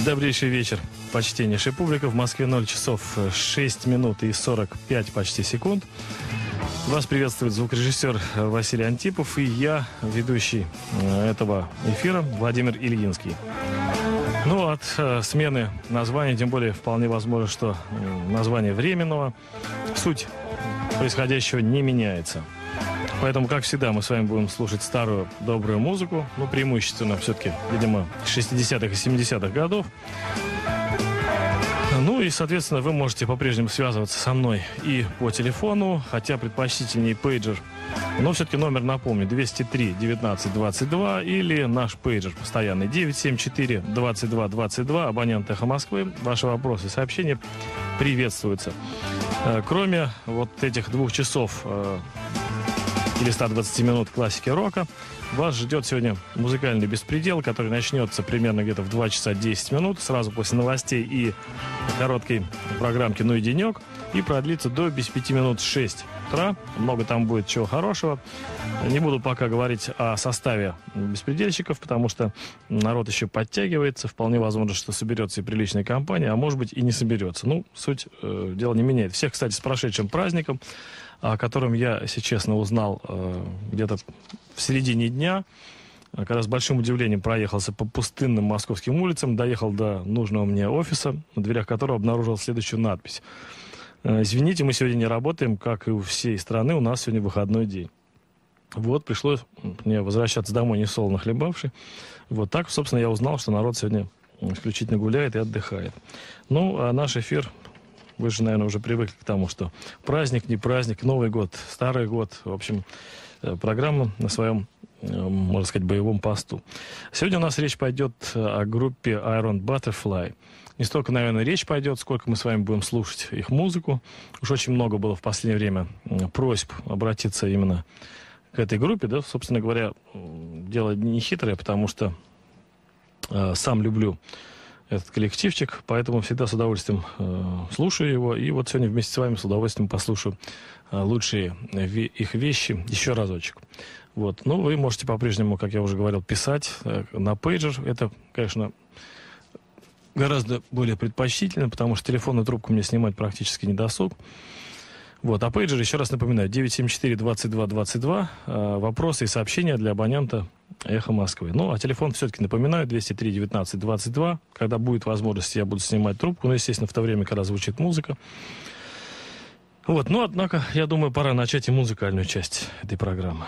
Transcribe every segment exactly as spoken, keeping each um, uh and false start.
Добрейший вечер, почтеннейшая публика. В Москве ноль часов шесть минут и сорок пять почти секунд. Вас приветствует звукорежиссер Василий Антипов и я, ведущий этого эфира, Владимир Ильинский. Ну, от э, смены названия, тем более вполне возможно, что э, название временного, суть происходящего не меняется. Поэтому, как всегда, мы с вами будем слушать старую добрую музыку, ну, преимущественно все-таки, видимо, шестидесятых и семидесятых годов. Ну и, соответственно, вы можете по-прежнему связываться со мной и по телефону, хотя предпочтительнее пейджер. Но все-таки номер, напомню, двести три девятнадцать двадцать два или наш пейджер постоянный девять семь четыре двадцать два двадцать два, абонент Эхо Москвы. Ваши вопросы и сообщения приветствуются. Кроме вот этих двух часов или ста двадцати минут классики рока, вас ждет сегодня музыкальный беспредел, который начнется примерно где-то в два часа десять минут, сразу после новостей и короткой программки «Ну и денек», и продлится до без пяти минут шесть утра. Много там будет чего хорошего. Не буду пока говорить о составе беспредельщиков, потому что народ еще подтягивается. Вполне возможно, что соберется и приличная компания, а может быть и не соберется. Ну, суть э, дела не меняет. Всех, кстати, с прошедшим праздником, о котором я, если честно, узнал э, где-то в середине дня, когда с большим удивлением проехался по пустынным московским улицам, доехал до нужного мне офиса, на дверях которого обнаружил следующую надпись. «Извините, мы сегодня не работаем, как и у всей страны, у нас сегодня выходной день». Вот, пришлось мне возвращаться домой не солоно хлебавший. Вот так, собственно, я узнал, что народ сегодня исключительно гуляет и отдыхает. Ну, а наш эфир... Вы же, наверное, уже привыкли к тому, что праздник, не праздник, Новый год, Старый год. В общем, программа на своем, можно сказать, боевом посту. Сегодня у нас речь пойдет о группе Iron Butterfly. Не столько, наверное, речь пойдет, сколько мы с вами будем слушать их музыку. Уж очень много было в последнее время просьб обратиться именно к этой группе. Да? Собственно говоря, дело не хитрое, потому что э, сам люблю этот коллективчик, поэтому всегда с удовольствием э, слушаю его. И вот сегодня вместе с вами с удовольствием послушаю э, лучшие ве- их вещи еще разочек. Вот. Ну, вы можете по-прежнему, как я уже говорил, писать э, на пейджер. Это, конечно, гораздо более предпочтительно, потому что телефонную трубку мне снимать практически не досуг. Вот. А пейджер, еще раз напоминаю, девять семь четыре двадцать два двадцать два. Э, вопросы и сообщения для абонента Эхо Москвы. Ну, а телефон все-таки напоминаю, двести три девятнадцать двадцать два. Когда будет возможность, я буду снимать трубку. Ну, естественно, в то время, когда звучит музыка. Вот, ну, однако, я думаю, пора начать и музыкальную часть этой программы.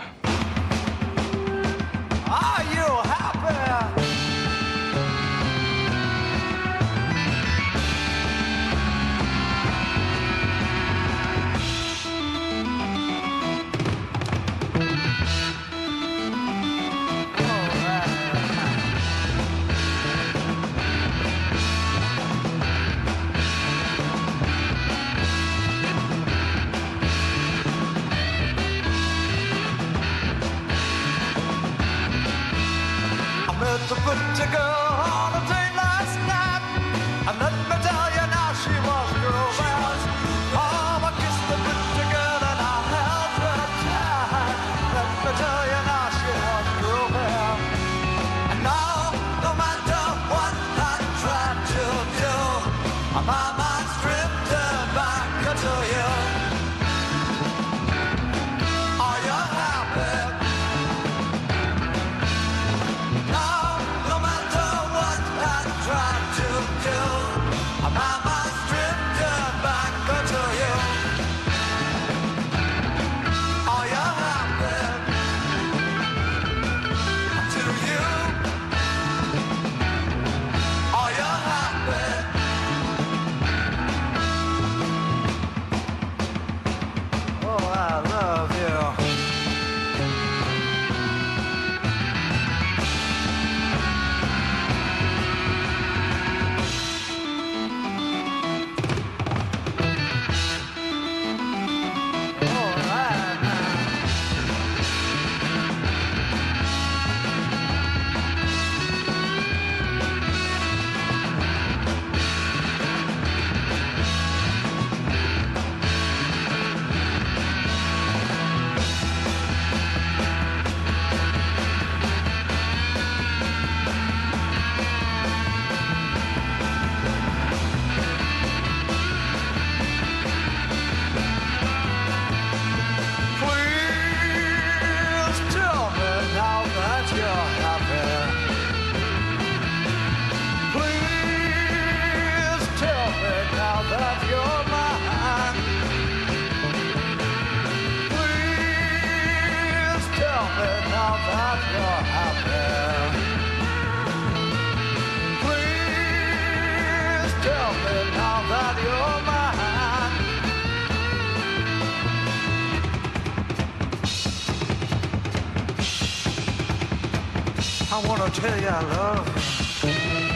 To put a girl on a date last night, and let me tell you now she was grooving. Oh, I kissed the pretty girl and I held her tight. Let me tell you now she was grooving. And now, no matter what I try to do, my mind's drifted back to you. Are you happy? No matter what I wanna tell you I love you.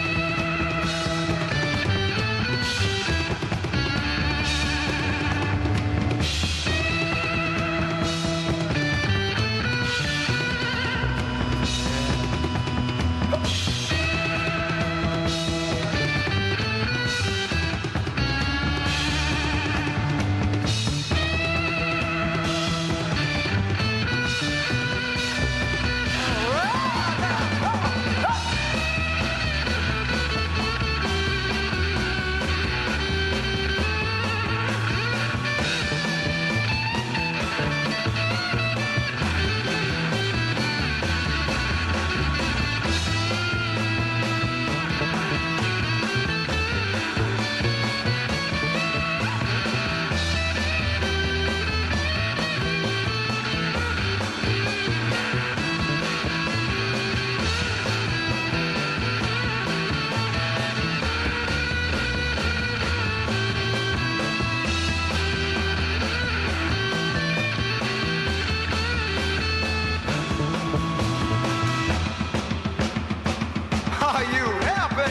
Are you happy?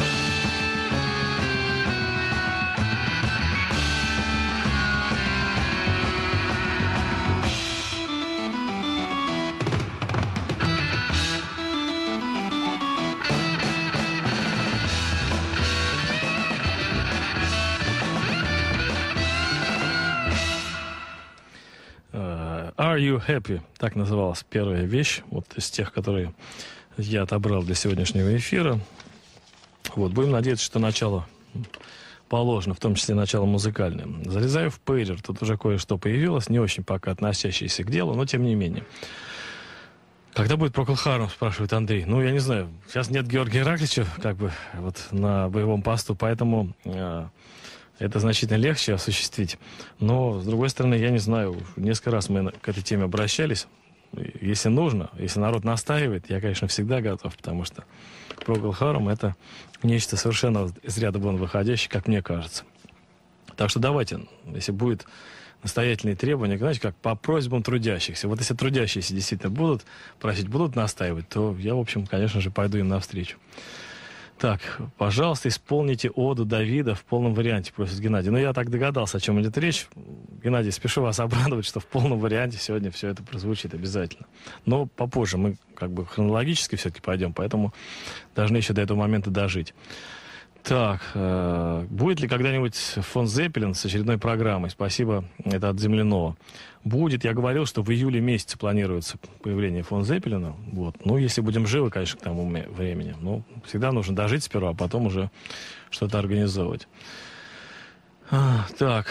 Are You Happy? Так называлась первая вещь, вот из тех, которые я отобрал для сегодняшнего эфира. Вот, будем надеяться, что начало положено, в том числе начало музыкальное. Залезаю в пейджер, тут уже кое-что появилось, не очень пока относящееся к делу, но тем не менее. Когда будет Procol Harum, спрашивает Андрей. Ну, я не знаю, сейчас нет Георгия Ираклича, как бы, вот, на боевом посту, поэтому э, это значительно легче осуществить. Но, с другой стороны, я не знаю, несколько раз мы к этой теме обращались. Если нужно, если народ настаивает, я, конечно, всегда готов, потому что Procol Harum — это нечто совершенно из ряда вон выходящее, как мне кажется. Так что давайте, если будет настоятельные требования, знаете, как по просьбам трудящихся. Вот если трудящиеся действительно будут просить, будут настаивать, то я, в общем, конечно же, пойду им навстречу. Так, пожалуйста, исполните оду Давида в полном варианте, просит Геннадий. Ну, я так догадался, о чем идет речь. Геннадий, спешу вас обрадовать, что в полном варианте сегодня все это прозвучит обязательно. Но попозже мы как бы хронологически все-таки пойдем, поэтому должны еще до этого момента дожить. Так, э, будет ли когда-нибудь фон Зеппелин с очередной программой? Спасибо, это от Земляного. Будет, я говорил, что в июле месяце планируется появление фон Зеппелина. Вот. Ну, если будем живы, конечно, к тому времени. Ну, всегда нужно дожить сперва, а потом уже что-то организовывать. А, так.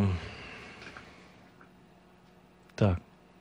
Так.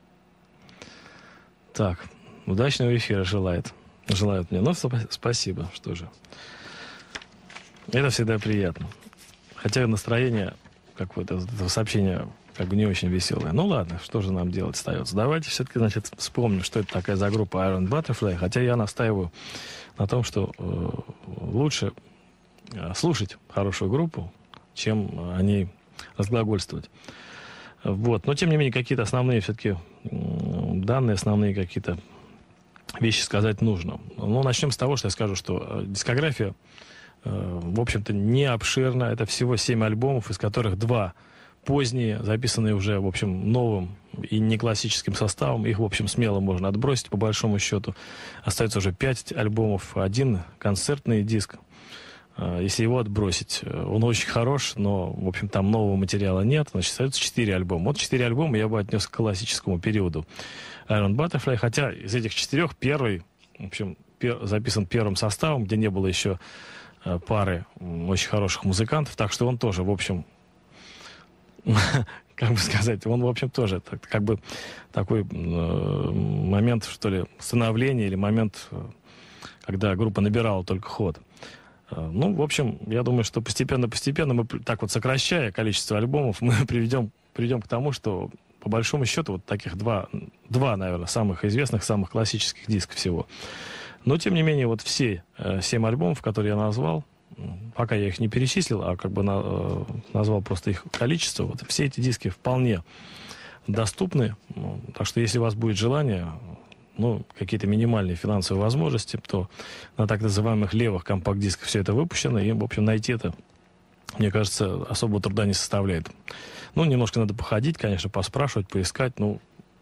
Так. Удачного эфира желает. Желают мне. Ну, сп- спасибо, что же. Это всегда приятно. Хотя настроение какое-то этого сообщения как бы не очень веселое. Ну ладно, что же нам делать остается? Давайте все-таки, значит, вспомним, что это такая за группа Iron Butterfly. Хотя я настаиваю на том, что э, лучше э, слушать хорошую группу, чем о ней разглагольствовать. Вот. Но, тем не менее, какие-то основные все-таки э, данные, основные какие-то вещи сказать нужно. Ну, начнем с того, что я скажу, что дискография в общем-то, не обширно. Это всего семь альбомов, из которых два поздние, записанные уже, в общем, новым и не классическим составом. Их, в общем, смело можно отбросить, по большому счету. Остается уже пять альбомов, один концертный диск. Если его отбросить, он очень хорош, но, в общем, там нового материала нет. Значит, остается четыре альбома. Вот четыре альбома я бы отнес к классическому периоду Iron Butterfly, хотя из этих четырех первый, в общем, пер, записан первым составом, где не было еще пары очень хороших музыкантов, так что он тоже, в общем, как бы сказать, он, в общем, тоже так, как бы такой э, момент, что ли, становления или момент, когда группа набирала только ход. Э, ну, в общем, я думаю, что постепенно-постепенно мы, так вот сокращая количество альбомов, мы приведем, приведем к тому, что, по большому счету, вот таких два, два, наверное, самых известных, самых классических диска всего. Но, тем не менее, вот все э, семь альбомов, которые я назвал, пока я их не перечислил, а как бы на, э, назвал просто их количество, вот все эти диски вполне доступны. Ну, так что, если у вас будет желание, ну, какие-то минимальные финансовые возможности, то на так называемых левых компакт-дисках все это выпущено, и, в общем, найти это, мне кажется, особого труда не составляет. Ну, немножко надо походить, конечно, поспрашивать, поискать, ну,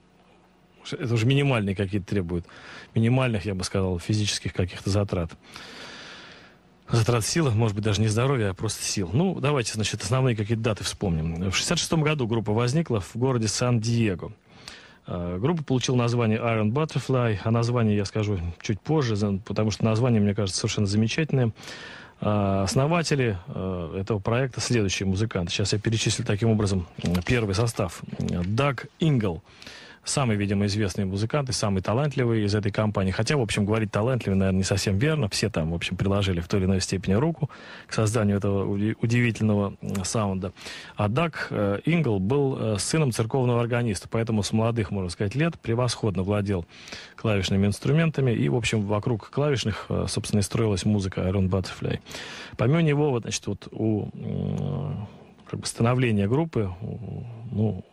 это уже минимальные какие-то требуют, минимальных, я бы сказал, физических каких-то затрат. Затрат сил, может быть, даже не здоровья, а просто сил. Ну, давайте, значит, основные какие-то даты вспомним. В шестьдесят шестом году группа возникла в городе Сан-Диего. Группа получила название Iron Butterfly, а название я скажу чуть позже, потому что название, мне кажется, совершенно замечательное. Основатели этого проекта следующие музыканты. Сейчас я перечислю таким образом первый состав. Даг Ингл. Самый, видимо, известный музыкант и самый талантливый из этой компании. Хотя, в общем, говорить талантливый, наверное, не совсем верно. Все там, в общем, приложили в той или иной степени руку к созданию этого удивительного саунда. А Даг э, Ингл был э, сыном церковного органиста, поэтому с молодых, можно сказать, лет превосходно владел клавишными инструментами. И, в общем, вокруг клавишных, э, собственно, и строилась музыка Iron Butterfly. Помимо него, вот, значит, вот у э, как бы становления группы, у, ну,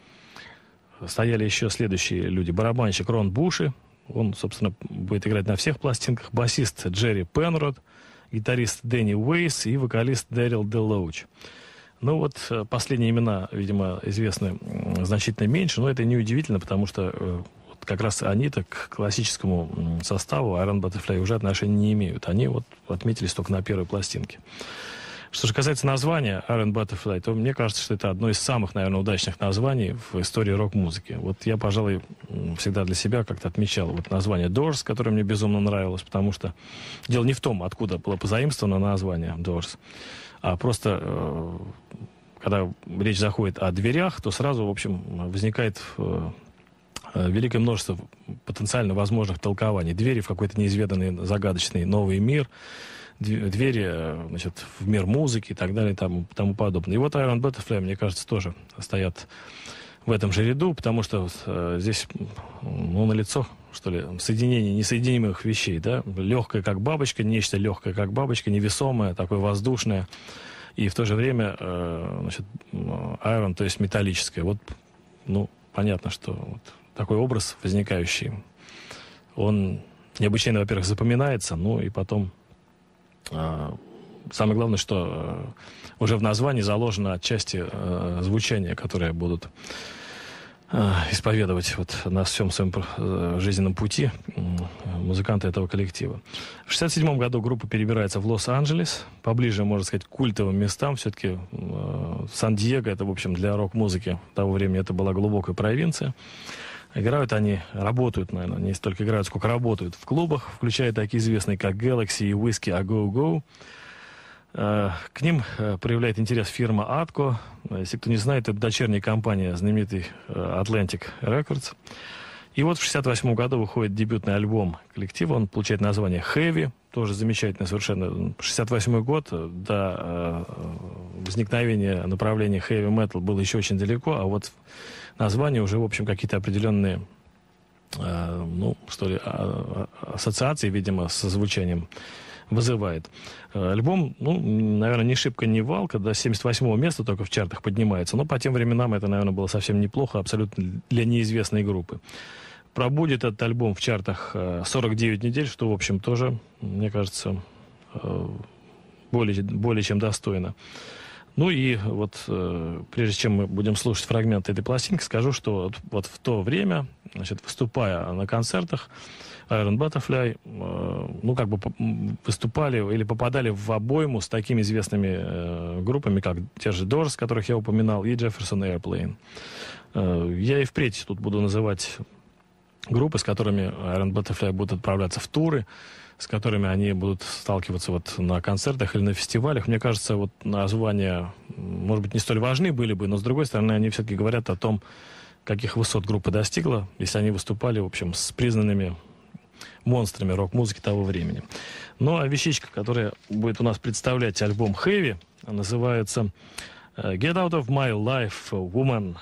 стояли еще следующие люди. Барабанщик Рон Буши. Он, собственно, будет играть на всех пластинках. Басист Джерри Пенрод. Гитарист Дэнни Уэйс и вокалист Дэрил Делоуч. Ну вот, последние имена, видимо, известны значительно меньше, но это не удивительно, потому что вот как раз они-то к классическому составу Iron Butterfly уже отношения не имеют. Они вот отметились только на первой пластинке. Что же касается названия Iron Butterfly, то мне кажется, что это одно из самых, наверное, удачных названий в истории рок-музыки. Вот я, пожалуй, всегда для себя как-то отмечал вот название Doors, которое мне безумно нравилось, потому что дело не в том, откуда было позаимствовано название Doors, а просто, э, когда речь заходит о дверях, то сразу, в общем, возникает э, великое множество потенциально возможных толкований. Двери в какой-то неизведанный, загадочный новый мир, двери, значит, в мир музыки и так далее и тому, тому подобное. И вот Iron Butterfly, мне кажется, тоже стоят в этом же ряду, потому что вот, э, здесь, ну, налицо, что ли, соединение несоединимых вещей, да, легкое, как бабочка, нечто легкое, как бабочка, невесомое, такое воздушное, и в то же время, э, значит, Iron, то есть металлическое. Вот, ну, понятно, что вот такой образ возникающий, он необычайно, во-первых, запоминается, ну, и потом самое главное, что уже в названии заложено отчасти э, звучание, которое будут э, исповедовать вот на всем своем э, жизненном пути э, музыканты этого коллектива. В шестьдесят седьмом году группа перебирается в Лос-Анджелес, поближе, можно сказать, к культовым местам. Все-таки э, Сан-Диего, это, в общем, для рок-музыки того времени это была глубокая провинция. Играют они, работают, наверное, не столько играют, сколько работают в клубах, включая такие известные, как Galaxy и Whiskey A Go Go. К ним проявляет интерес фирма Atco. Если кто не знает, это дочерняя компания знаменитой Atlantic Records. И вот в шестьдесят восьмом году выходит дебютный альбом коллектива. Он получает название Heavy. Тоже замечательно совершенно. шестьдесят восьмой год, до возникновения направления Heavy Metal было еще очень далеко, а вот название уже, в общем, какие-то определенные, э, ну, что ли, а, ассоциации, видимо, со звучанием вызывает. Альбом, ну, наверное, не шибко не валка, до семьдесят восьмого места только в чартах поднимается, но по тем временам это, наверное, было совсем неплохо, абсолютно для неизвестной группы. Пробудет этот альбом в чартах сорок девять недель, что, в общем, тоже, мне кажется, более, более чем достойно. Ну и вот, э, прежде чем мы будем слушать фрагменты этой пластинки, скажу, что вот, вот в то время, значит, выступая на концертах, Iron Butterfly, э, ну, как бы выступали или попадали в обойму с такими известными э, группами, как те же Doors, которых я упоминал, и Jefferson Airplane. Э, я и впредь тут буду называть группы, с которыми Iron Butterfly будут отправляться в туры, с которыми они будут сталкиваться вот на концертах или на фестивалях. Мне кажется, вот названия, может быть, не столь важны были бы, но, с другой стороны, они все-таки говорят о том, каких высот группа достигла, если они выступали, в общем, с признанными монстрами рок-музыки того времени. Ну, а вещичка, которая будет у нас представлять альбом Heavy, называется «Get Out of My Life, Woman».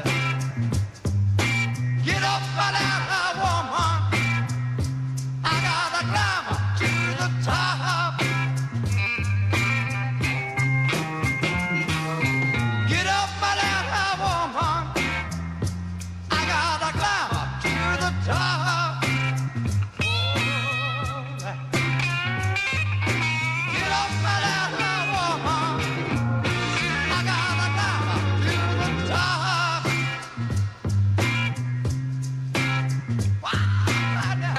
Get up, my little woman. I gotta climb up to the top. Get up, my little woman. I gotta climb up to the top. Get up, my little woman. I gotta climb up to the top. Wow, now.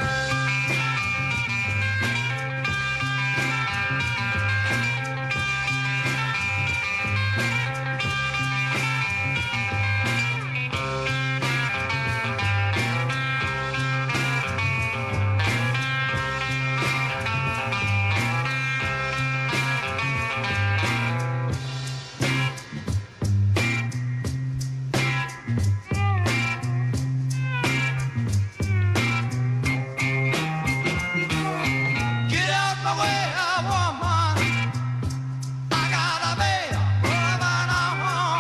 Get out my way, woman. I gotta be moving on.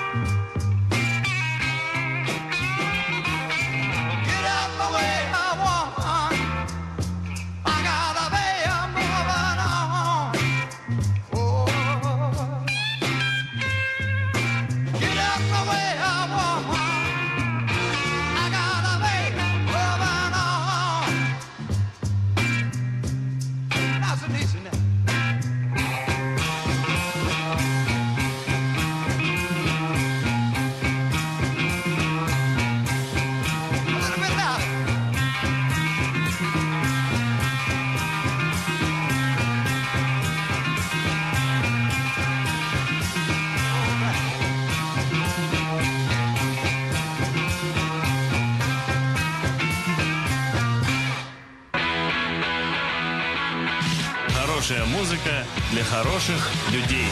Get out my way, woman. I gotta be moving on. Oh. Get out my way, woman. I gotta be moving on. Nice and easy now. A little bit louder. Хорошая музыка для хороших людей.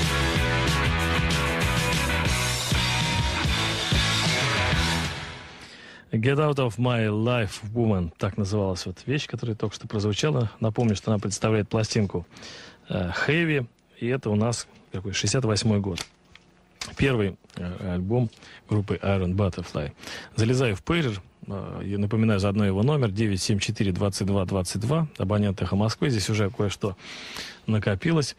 Get Out of My Life, Woman. Так называлась вот вещь, которая только что прозвучала. Напомню, что она представляет пластинку э, Heavy. И это у нас какой шестьдесят восьмой год. Первый э, альбом группы Iron Butterfly. Залезаю в пейджер. Э, и напоминаю заодно его номер девять семь четыре двадцать два двадцать два. Абонент «Эхо Москвы». Здесь уже кое-что накопилось.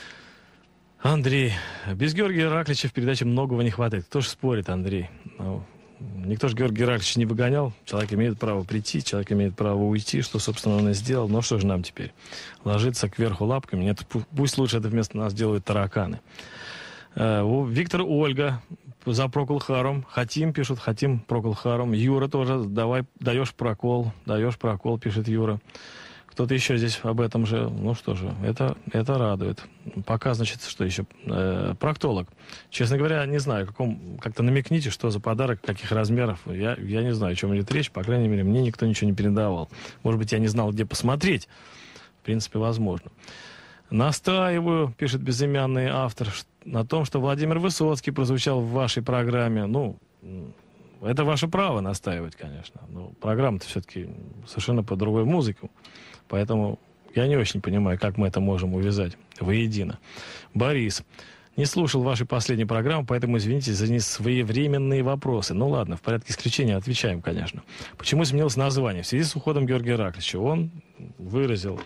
Андрей. Без Георгия Ираклича в передаче многого не хватает. Кто же спорит, Андрей? Ну, никто же Георгия Ираклича не выгонял. Человек имеет право прийти, человек имеет право уйти, что, собственно, он и сделал. Но что же нам теперь? Ложиться кверху лапками? Нет, пусть лучше это вместо нас делают тараканы. Виктор, Ольга за Procol Harum. Хотим, пишут, хотим Procol Harum. Юра тоже, давай, даешь прокол, даешь прокол, пишет Юра. Кто-то еще здесь об этом же. Ну что же, это, это радует. Пока, значит, что еще? Э, проктолог. Честно говоря, не знаю, каком, как-то намекните, что за подарок, каких размеров. Я, я не знаю, о чем идет речь. По крайней мере, мне никто ничего не передавал. Может быть, я не знал, где посмотреть. В принципе, возможно. Настаиваю, пишет безымянный автор, на том, что Владимир Высоцкий прозвучал в вашей программе. Ну, это ваше право настаивать, конечно. Но программа-то все-таки совершенно по другой музыке. Поэтому я не очень понимаю, как мы это можем увязать воедино. Борис. Не слушал вашей последней программы, поэтому извините за несвоевременные вопросы. Ну ладно, в порядке исключения отвечаем, конечно. Почему изменилось название? В связи с уходом Георгия Ираклича. Он выразил,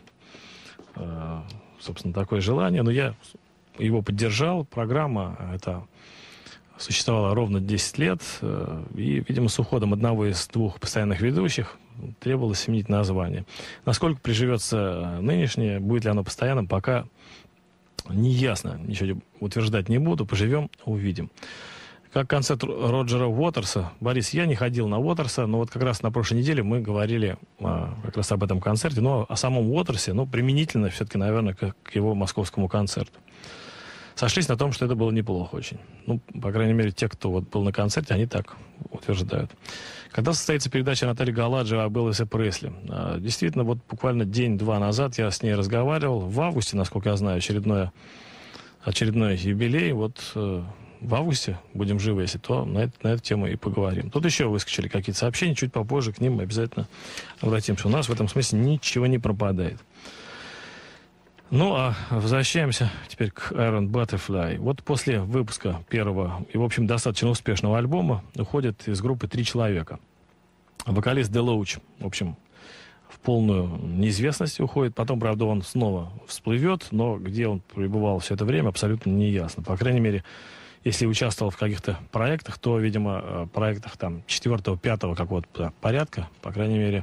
э, собственно, такое желание, но я его поддержал. Программа эта существовала ровно десять лет, э, и, видимо, с уходом одного из двух постоянных ведущих требовалось сменить название. Насколько приживется нынешнее, будет ли оно постоянным, пока не ясно. Ничего утверждать не буду. Поживем, увидим. Как концерт Роджера Уотерса. Борис, я не ходил на Уотерса, но вот как раз на прошлой неделе мы говорили а, как раз об этом концерте, но о самом Уотерсе, ну, применительно все-таки, наверное, к, к его московскому концерту. Сошлись на том, что это было неплохо очень. Ну, по крайней мере, те, кто вот был на концерте, они так утверждают. Когда состоится передача Натальи Галаджевой об Элвисе Пресли? А, действительно, вот буквально день-два назад я с ней разговаривал. В августе, насколько я знаю, очередное, очередной юбилей. Вот э, в августе, будем живы, если то, на, это, на эту тему и поговорим. Тут еще выскочили какие-то сообщения, чуть попозже к ним мы обязательно обратимся. У нас в этом смысле ничего не пропадает. Ну, а возвращаемся теперь к Iron Butterfly. Вот после выпуска первого и, в общем, достаточно успешного альбома уходят из группы три человека. Вокалист Делоуч, в общем, в полную неизвестность уходит. Потом, правда, он снова всплывет, но где он пребывал все это время, абсолютно не ясно. По крайней мере, если участвовал в каких-то проектах, то, видимо, проектах там четвертого, пятого какого-то порядка, по крайней мере,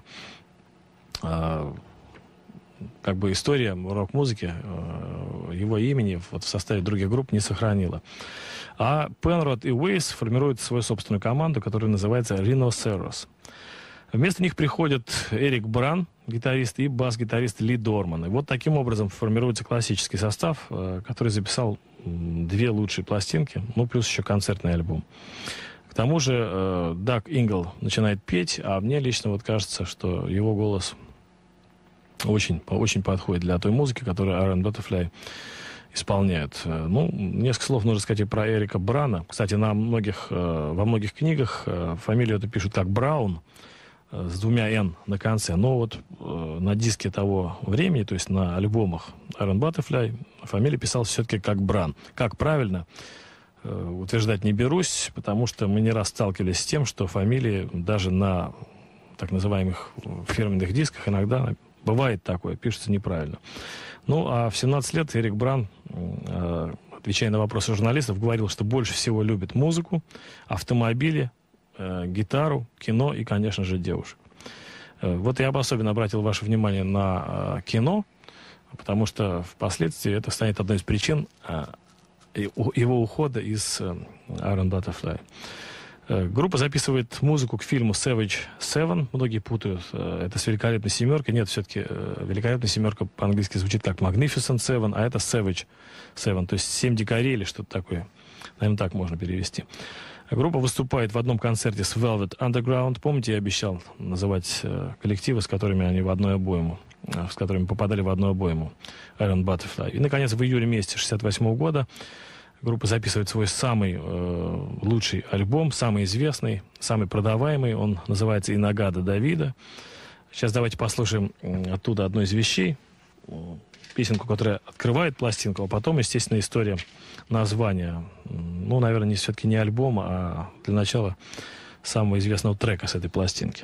как бы история рок-музыки его имени вот в составе других групп не сохранила. А Penrod и Weiss формируют свою собственную команду, которая называется Rhinoceros. Вместо них приходят Эрик Бран, гитарист, и бас-гитарист Ли Дорман. И вот таким образом формируется классический состав, который записал две лучшие пластинки, ну, плюс еще концертный альбом. К тому же Даг Ингл начинает петь, а мне лично вот кажется, что его голос очень, очень подходит для той музыки, которую Iron Butterfly исполняют. Ну, несколько слов нужно сказать и про Эрика Брана. Кстати, на многих, во многих книгах фамилию эту пишут как Браун, с двумя «н» на конце. Но вот на диске того времени, то есть на альбомах Iron Butterfly, фамилия писалась все-таки как Бран. Как правильно, утверждать не берусь, потому что мы не раз сталкивались с тем, что фамилии даже на так называемых фирменных дисках иногда бывает такое, пишется неправильно. Ну, а в семнадцать лет Эрик Бран, отвечая на вопросы журналистов, говорил, что больше всего любит музыку, автомобили, гитару, кино и, конечно же, девушек. Вот я бы особенно обратил ваше внимание на кино, потому что впоследствии это станет одной из причин его ухода из Iron Butterfly. Группа записывает музыку к фильму Savage Seven. Многие путают это с Великолепной семеркой. Нет, все-таки Великолепная семерка по-английски звучит как Magnificent Seven, а это Savage Seven, то есть семь дикарей или что-то такое. Наверное, так можно перевести. Группа выступает в одном концерте с Velvet Underground. Помните, я обещал называть коллективы, с которыми они в одной обойму, с которыми попадали в одну обойму Iron Butterfly. И, наконец, в июле месяце шестьдесят восьмого года группа записывает свой самый э, лучший альбом, самый известный, самый продаваемый. Он называется «Инагада Давида». Сейчас давайте послушаем оттуда одну из вещей. Песенку, которая открывает пластинку, а потом, естественно, история названия. Ну, наверное, не, все-таки не альбома, а для начала самого известного трека с этой пластинки.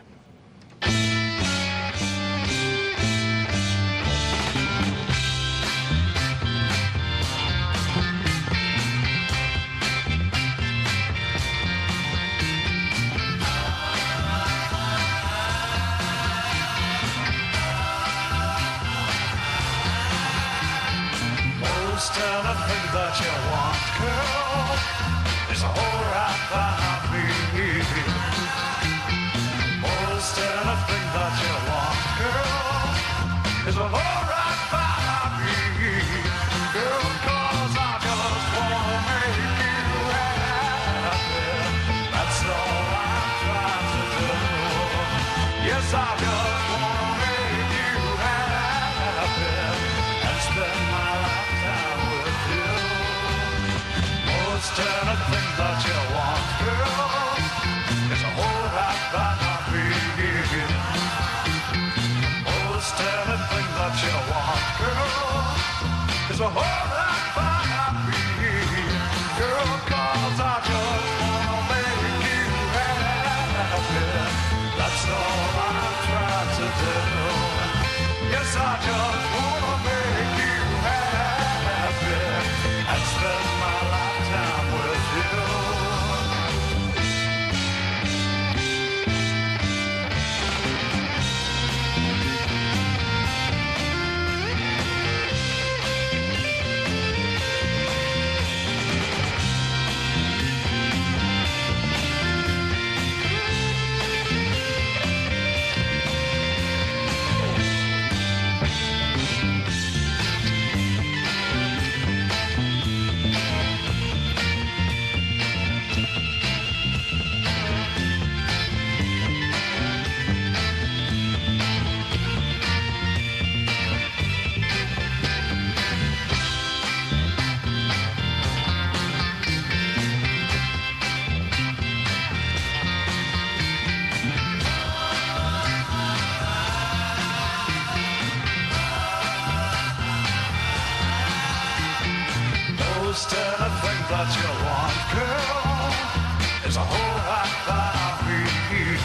Anything that you want, girl, is alright by me. Most anything that you want, girl, is alright by me. Girl, 'cause I just wanna make you happy. That's all I'm trying to do. Yes, I just wanna make you happy and spend my lifetime with you. Most anything that you want, girl, is a whole lot by me. Most anything that you want, girl, is a whole lot by me. Girl, 'cause I just wanna make you happy. That's all I'm trying. that you want, girl, is a whole lot that I need.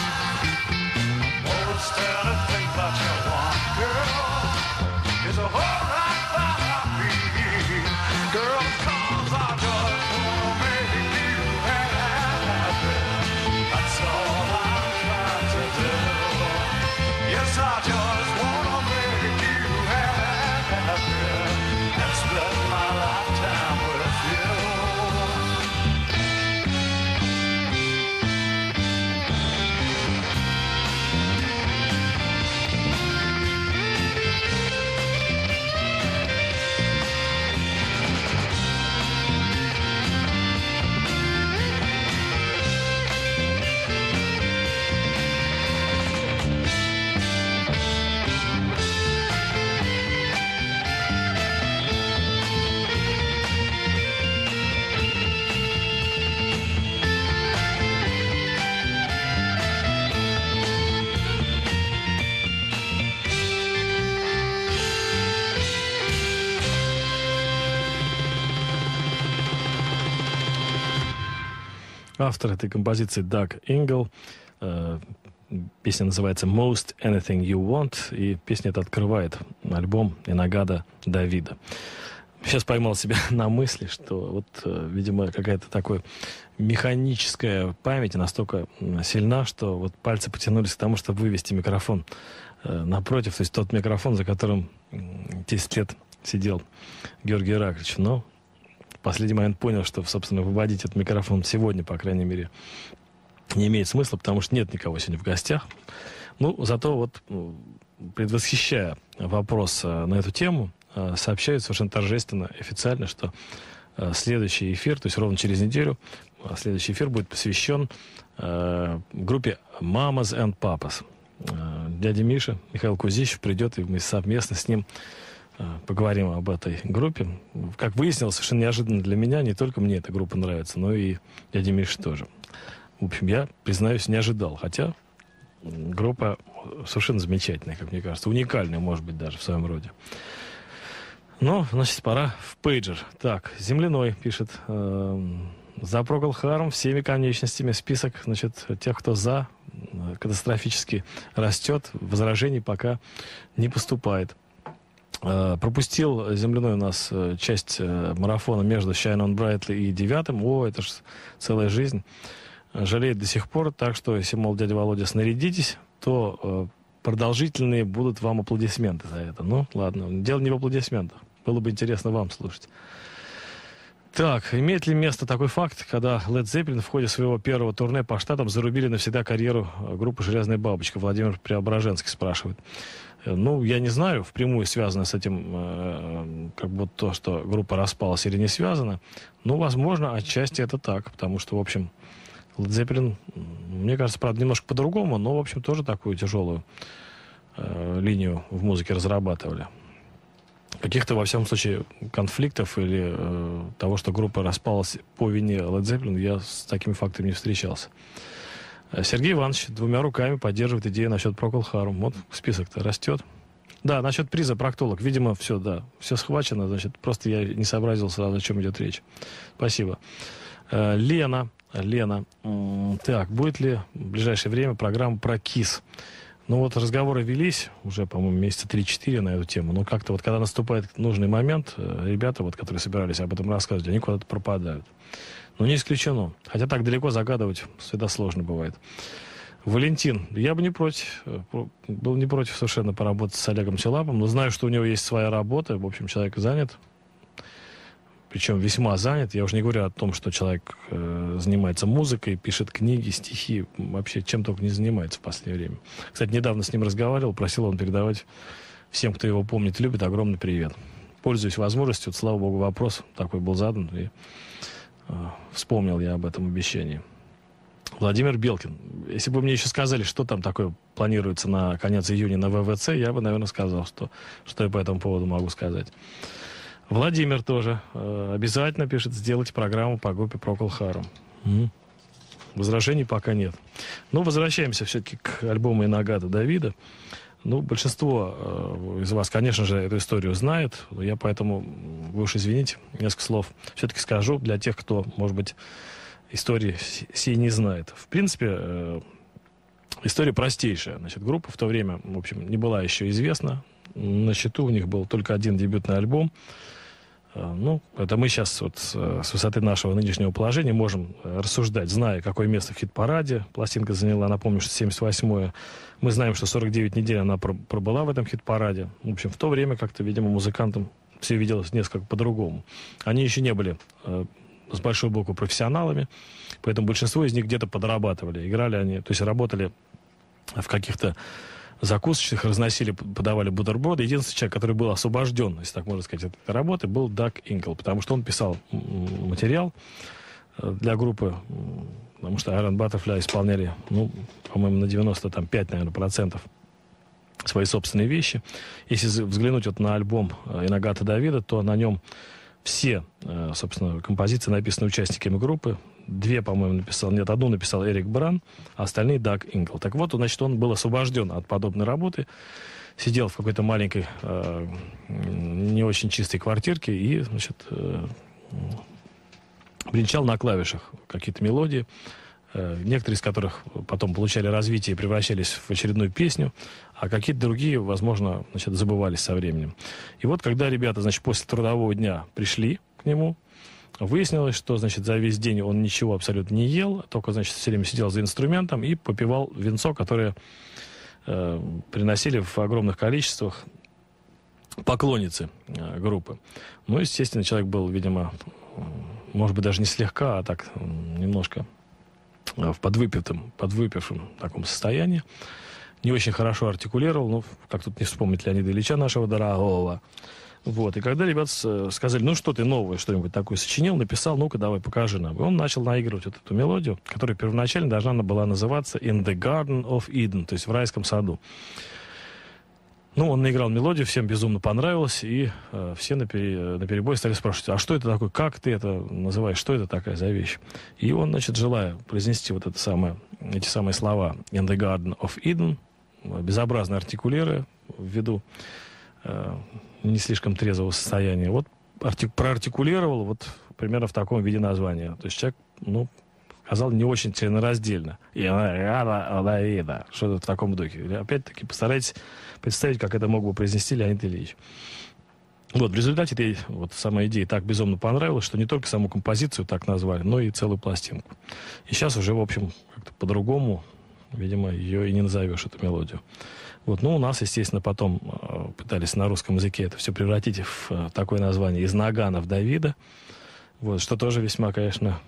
Most anything that you want, girl, is a whole lot that I need. Girl, 'cause I just wanna make you happy. That's all I'm trying to do. Yes, I just wanna make you happy and spend my lifetime with you. Автор этой композиции Даг Ингл. Э, песня называется «Most Anything You Want», и песня эта открывает альбом «Инагада Давида». Сейчас поймал себя на мысли, что вот, э, видимо, какая-то такая механическая память настолько сильна, что вот пальцы потянулись к тому, чтобы вывести микрофон э, напротив, то есть тот микрофон, за которым десять лет сидел Георгий Ираклич. Но в последний момент понял, что, собственно, выводить этот микрофон сегодня, по крайней мере, не имеет смысла, потому что нет никого сегодня в гостях. Ну, зато вот, предвосхищая вопрос на эту тему, сообщают совершенно торжественно, официально, что следующий эфир, то есть ровно через неделю, следующий эфир будет посвящен группе Mamas and Papas. Дядя Миша, Михаил Кузищев придет, и мы совместно с ним поговорим об этой группе. Как выяснилось, совершенно неожиданно для меня, не только мне эта группа нравится, но и дяде Мише тоже. В общем, я, признаюсь, не ожидал. Хотя группа совершенно замечательная, как мне кажется. Уникальная, может быть, даже в своем роде. Ну, значит, пора в пейджер. Так, Земляной пишет. Э, за Procol Harum всеми конечностями. Список, значит, тех, кто за, катастрофически растет. Возражений пока не поступает. Пропустил Земляной у нас часть марафона между Shine On Brightly и девятым. О, это ж целая жизнь. Жалеет до сих пор. Так что, если, мол, дядя Володя, снарядитесь, то продолжительные будут вам аплодисменты за это. Ну, ладно. Дело не в аплодисментах. Было бы интересно вам слушать. Так, имеет ли место такой факт, когда Led Zeppelin в ходе своего первого турне по штатам зарубили навсегда карьеру группы «Железная бабочка»? Владимир Преображенский спрашивает. Ну, я не знаю, впрямую связано с этим, э, как бы то, что группа распалась или не связано. Ну, возможно, отчасти это так, потому что, в общем, Led Zeppelin, мне кажется, правда, немножко по-другому, но, в общем, тоже такую тяжелую э, линию в музыке разрабатывали. Каких-то, во всяком случае, конфликтов или э, того, что группа распалась по вине Led Zeppelin, я с такими фактами не встречался. Сергей Иванович двумя руками поддерживает идею насчет Procol Harum. Вот список-то растет. Да, насчет приза проктолог. Видимо, все, да, все схвачено. Значит, просто я не сообразил сразу, о чем идет речь. Спасибо. Лена. Лена. Так, будет ли в ближайшее время программа про КИС? Ну вот разговоры велись уже, по-моему, месяца три-четыре на эту тему. Но как-то вот, когда наступает нужный момент, ребята, вот, которые собирались об этом рассказывать, они куда-то пропадают. Но не исключено. Хотя так далеко загадывать всегда сложно бывает. Валентин. Я бы не против. Был не против совершенно поработать с Олегом Челапом. Но знаю, что у него есть своя работа. В общем, человек занят. Причем весьма занят. Я уже не говорю о том, что человек э, занимается музыкой, пишет книги, стихи. Вообще, чем только не занимается в последнее время. Кстати, недавно с ним разговаривал. Просил он передавать всем, кто его помнит, любит, огромный привет. Пользуюсь возможностью. Вот, слава богу, вопрос такой был задан. И вспомнил я об этом обещании. Владимир Белкин. Если бы мне еще сказали, что там такое планируется на конец июня на ВВЦ, я бы, наверное, сказал, что, что я по этому поводу могу сказать. Владимир тоже э, обязательно пишет, сделать программу по группе Procol Harum. Угу. Возражений пока нет. Но возвращаемся все-таки к альбому «Инагада Давида». Ну, большинство э, из вас, конечно же, эту историю знает. Я поэтому, вы уж извините, несколько слов все-таки скажу для тех, кто, может быть, истории сей не знает. В принципе, э, история простейшая. Значит, группа в то время, в общем, не была еще известна. На счету у них был только один дебютный альбом. Э, ну, это мы сейчас вот с, с высоты нашего нынешнего положения можем рассуждать, зная, какое место в хит-параде пластинка заняла. Напомню, что семьдесят восьмое. Мы знаем, что сорок девять недель она пробыла в этом хит-параде. В общем, в то время как-то, видимо, музыкантам все виделось несколько по-другому. Они еще не были э, с большой буквы профессионалами, поэтому большинство из них где-то подрабатывали. Играли они, то есть работали в каких-то закусочных, разносили, подавали бутерброды. Единственный человек, который был освобожден, если так можно сказать, от этой работы, был Даг Инкл, потому что он писал материал для группы, потому что Iron Butterfly исполняли, ну, по-моему, на девяносто пять, наверное, процентов свои собственные вещи. Если взглянуть вот на альбом Инагата Давида, то на нем все, собственно, композиции написаны участниками группы. Две, по-моему, написал, нет, одну написал Эрик Бран, а остальные Даг Инкл. Так вот, значит, он был освобожден от подобной работы, сидел в какой-то маленькой, э, не очень чистой квартирке и, значит, э, бренчал на клавишах какие-то мелодии, э, некоторые из которых потом получали развитие и превращались в очередную песню, а какие-то другие, возможно, значит, забывались со временем. И вот, когда ребята, значит, после трудового дня пришли к нему, выяснилось, что, значит, за весь день он ничего абсолютно не ел, только, значит, все время сидел за инструментом и попивал винцо, которое э, приносили в огромных количествах поклонницы э, группы. Ну, естественно, человек был, видимо, может быть, даже не слегка, а так немножко в подвыпившем, подвыпившем таком состоянии. Не очень хорошо артикулировал, ну, как тут не вспомнить Леонида Ильича, нашего дорогого. Вот, и когда ребята сказали, ну, что ты новое, что-нибудь такое сочинил, написал, ну-ка, давай, покажи нам. И он начал наигрывать вот эту мелодию, которая первоначально должна была называться «In the Garden of Eden», то есть в райском саду. Ну, он наиграл мелодию, всем безумно понравилось, и э, все напере, наперебой стали спрашивать, а что это такое, как ты это называешь, что это такая за вещь? И он, значит, желая произнести вот это самое, эти самые слова «In the Garden of Eden», безобразно артикулируя, ввиду э, не слишком трезвого состояния, вот артик, проартикулировал вот примерно в таком виде названия. То есть человек, ну, сказал не очень членораздельно. И она, что-то в таком духе. Опять-таки постарайтесь представить, как это мог бы произнести Леонид Ильич. Вот, в результате этой вот самой идеи так безумно понравилось, что не только саму композицию так назвали, но и целую пластинку. И сейчас уже, в общем, как-то по-другому, видимо, ее и не назовешь, эту мелодию. Вот, ну, у нас, естественно, потом э, пытались на русском языке это все превратить в э, такое название «Из наганов Давида», вот, что тоже весьма, конечно,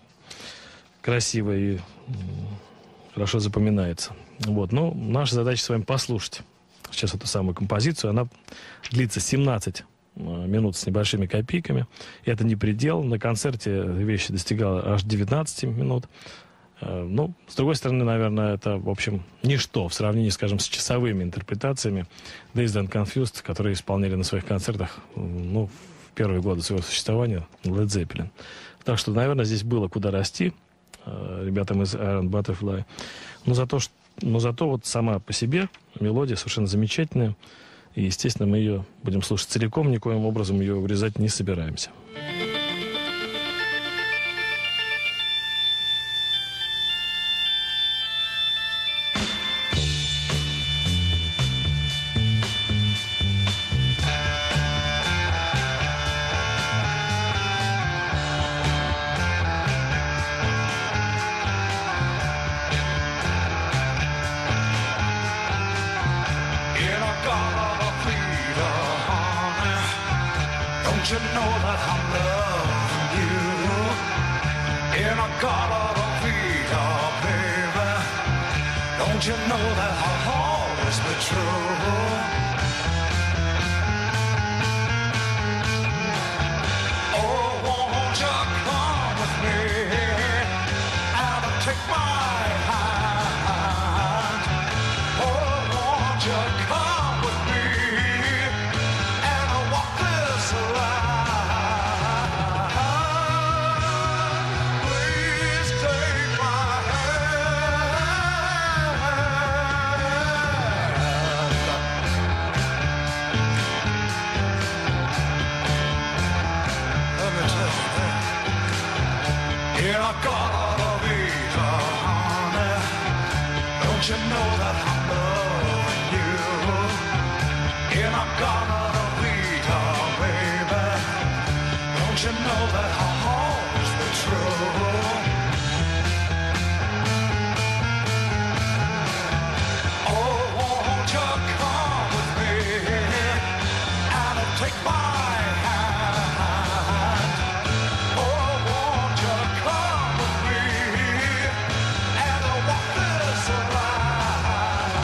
красиво и э, хорошо запоминается. Вот, ну, наша задача с вами послушать сейчас эту самую композицию. Она длится семнадцать э, минут с небольшими копейками. И это не предел. На концерте вещь достигала аж девятнадцать минут. Ну, с другой стороны, наверное, это, в общем, ничто в сравнении, скажем, с часовыми интерпретациями Dazed and Confused, которые исполняли на своих концертах, ну, в первые годы своего существования Led Zeppelin. Так что, наверное, здесь было куда расти ребятам из Iron Butterfly. Но зато, но зато вот сама по себе мелодия совершенно замечательная. И, естественно, мы ее будем слушать целиком, никоим образом ее вырезать не собираемся. Don't you know that I'm loving you in a garden of Eden, baby? Don't you know that I'll always be true? Oh, won't you come with me and take my hand? Oh, won't you come with me and walk this line? Please take my hand. Don't you know that I'm loving you? And I'm gonna be your baby. Don't you know that I'll always be true? Oh, won't you come with me and take my hand? Oh, won't you come with me and walk this line?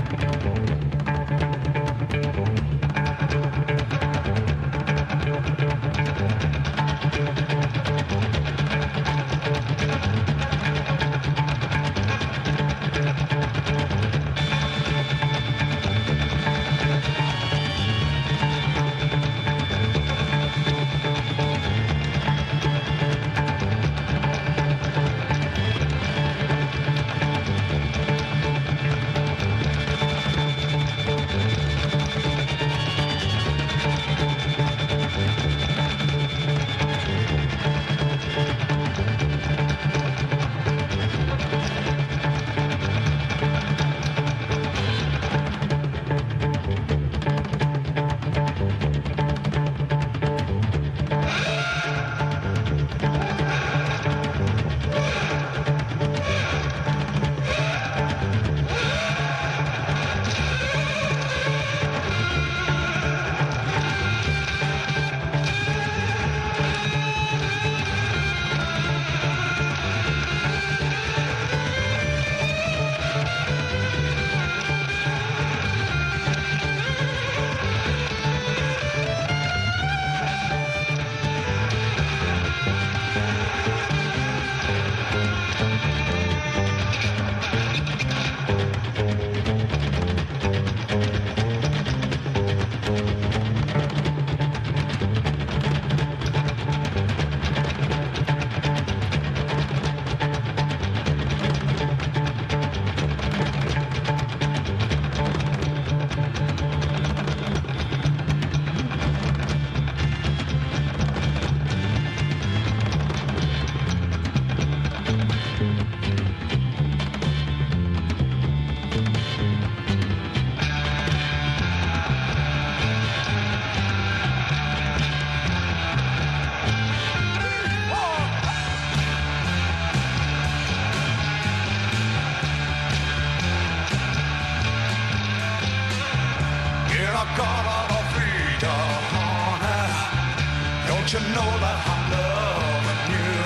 Don't you know that I'm loving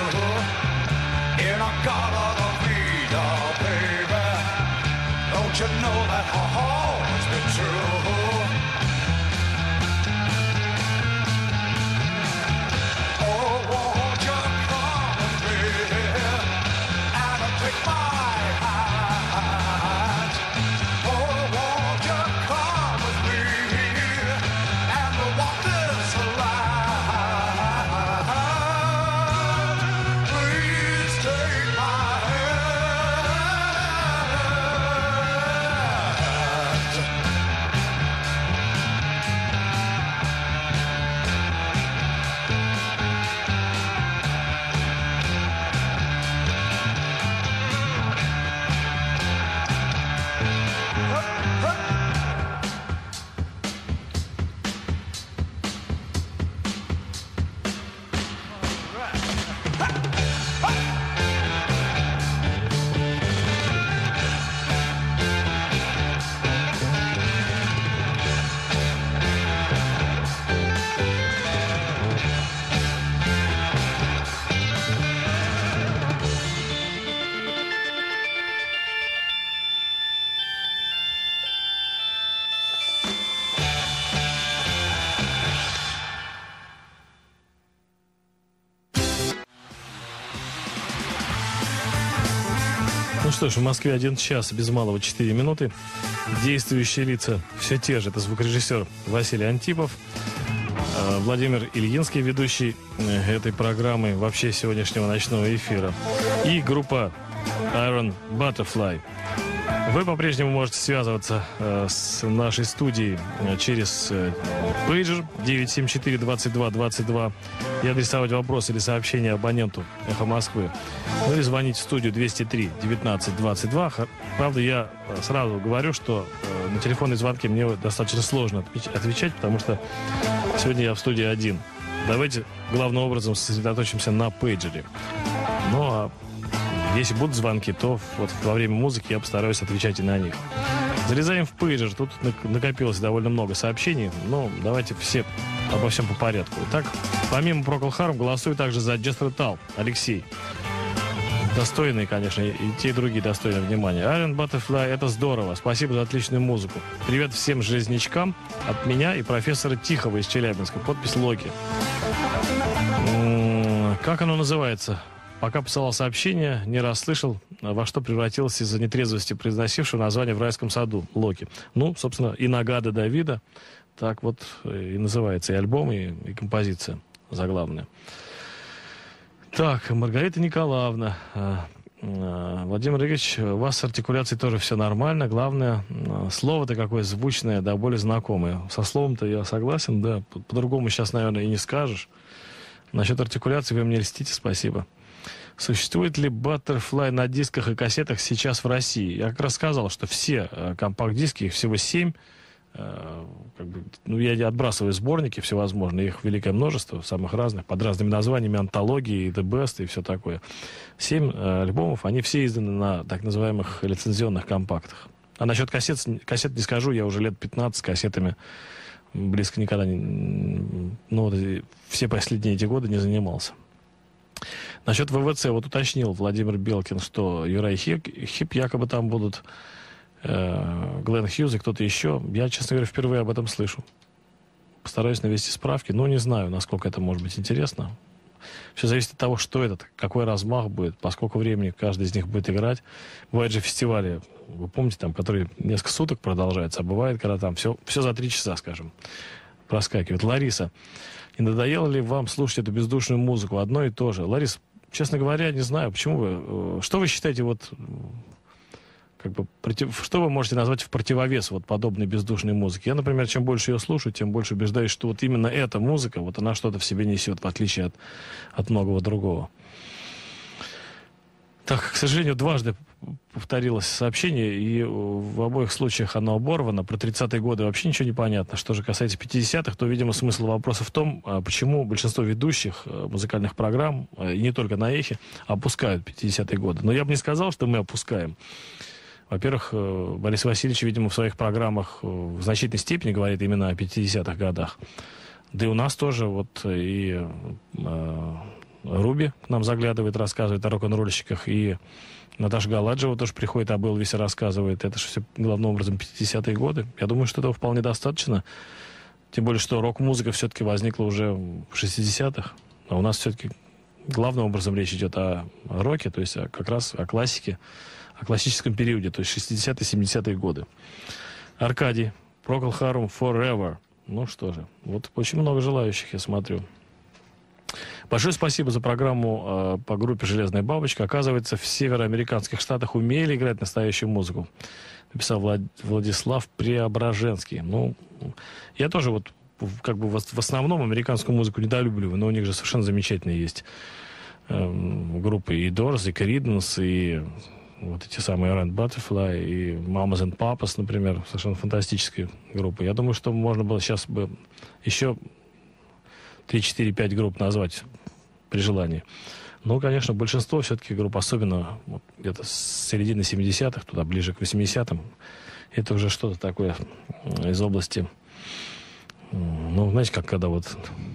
you? In a garden of freedom, baby. Don't you know that I'll always be true? Oh, won't you come with me and take my hand? Oh, won't you come with me and walk this line? Please take my hand. Ну что ж, в Москве один час, без малого четыре минуты. Действующие лица все те же. Это звукорежиссер Василий Антипов, Владимир Ильинский, ведущий этой программы, вообще сегодняшнего ночного эфира, и группа Iron Butterfly. Вы по-прежнему можете связываться э, с нашей студией э, через э, пейджер девять семь четыре двадцать два двадцать два и адресовать вопросы или сообщения абоненту «Эхо Москвы». Ну и звонить в студию двести три девятнадцать двадцать два. Правда, я сразу говорю, что э, на телефонные звонки мне достаточно сложно отвечать, потому что сегодня я в студии один. Давайте главным образом сосредоточимся на пейджере. Ну а если будут звонки, то вот во время музыки я постараюсь отвечать и на них. Залезаем в пейджер. Тут накопилось довольно много сообщений. Но давайте все обо всем по порядку. Итак, помимо Procol Harum голосую также за Jethro Tull. Алексей. достойные, конечно, и те, и другие достойны внимания. Iron Butterfly — это здорово. Спасибо за отличную музыку. Привет всем железнячкам от меня и профессора Тихого из Челябинска. Подпись Локи. М-м, как оно называется? Пока посылал сообщение, не расслышал, во что превратился из-за нетрезвости произносившего название в райском саду Локи. Ну, собственно, и Нагада Давида. Так вот и называется и альбом, и, и композиция заглавная. Так, Маргарита Николаевна. Владимир Игоревич, у вас с артикуляцией тоже все нормально. Главное, слово-то какое звучное, да, более знакомое. Со словом-то я согласен, да. По-другому сейчас, наверное, и не скажешь. Насчет артикуляции вы мне льстите, спасибо. Существует ли Butterfly на дисках и кассетах сейчас в России? Я как раз сказал, что все компакт-диски, их всего семь. Как бы, ну, я отбрасываю сборники всевозможные, их великое множество, самых разных, под разными названиями, антологии, The Best и все такое. Семь э, альбомов, они все изданы на так называемых лицензионных компактах. А насчет кассет, кассет не скажу, я уже лет пятнадцать с кассетами близко никогда не... Ну, вот, все последние эти годы не занимался. Насчет ВВЦ, вот уточнил Владимир Белкин, что Юрай Хип, Хип якобы там будут... Глен Хьюз и кто-то еще. Я, честно говоря, впервые об этом слышу. Постараюсь навести справки, но не знаю, насколько это может быть интересно. Все зависит от того, что это, какой размах будет, по сколько времени каждый из них будет играть. Бывают же фестивали, вы помните, там, которые несколько суток продолжаются, а бывает, когда там все, все за три часа, скажем, проскакивает. Лариса, не надоело ли вам слушать эту бездушную музыку? Одно и то же. Ларис, честно говоря, не знаю, почему вы... Что вы считаете вот... Как бы, против, что вы можете назвать в противовес вот подобной бездушной музыке? Я, например, чем больше ее слушаю, тем больше убеждаюсь, что вот именно эта музыка, вот она что-то в себе несет, в отличие от, от многого другого. Так, к сожалению, дважды повторилось сообщение, и в обоих случаях оно оборвано. Про тридцатые годы вообще ничего не понятно. Что же касается пятидесятых, то, видимо, смысл вопроса в том, почему большинство ведущих музыкальных программ, и не только на Эхе, опускают пятидесятые годы. Но я бы не сказал, что мы опускаем. Во-первых, Борис Васильевич, видимо, в своих программах в значительной степени говорит именно о пятидесятых годах. Да и у нас тоже вот и э, Руби к нам заглядывает, рассказывает о рок-н-ролльщиках, и Наташа Галаджева тоже приходит об Элвисе, рассказывает. Это же все главным образом пятидесятые годы. Я думаю, что этого вполне достаточно. Тем более, что рок-музыка все-таки возникла уже в шестидесятых. А у нас все-таки главным образом речь идет о роке, то есть как раз о классике, о классическом периоде, то есть шестидесятые, семидесятые годы. Аркадий, Procol Harum Forever. Ну что же, вот очень много желающих, я смотрю. Большое спасибо за программу э, по группе «Железная бабочка». Оказывается, в североамериканских штатах умели играть настоящую музыку. Написал Влад... Владислав Преображенский. Ну, я тоже вот как бы в основном американскую музыку недолюбливаю, но у них же совершенно замечательные есть э, группы и Doors, и Creedence, и вот эти самые Iron Butterfly, и Mamas and Papas, например, совершенно фантастические группы. Я думаю, что можно было сейчас бы еще три, четыре, пять групп назвать при желании. Но, конечно, большинство все-таки групп, особенно вот, где-то с середины семидесятых, туда ближе к восьмидесятым, это уже что-то такое из области, ну, знаете, как когда вот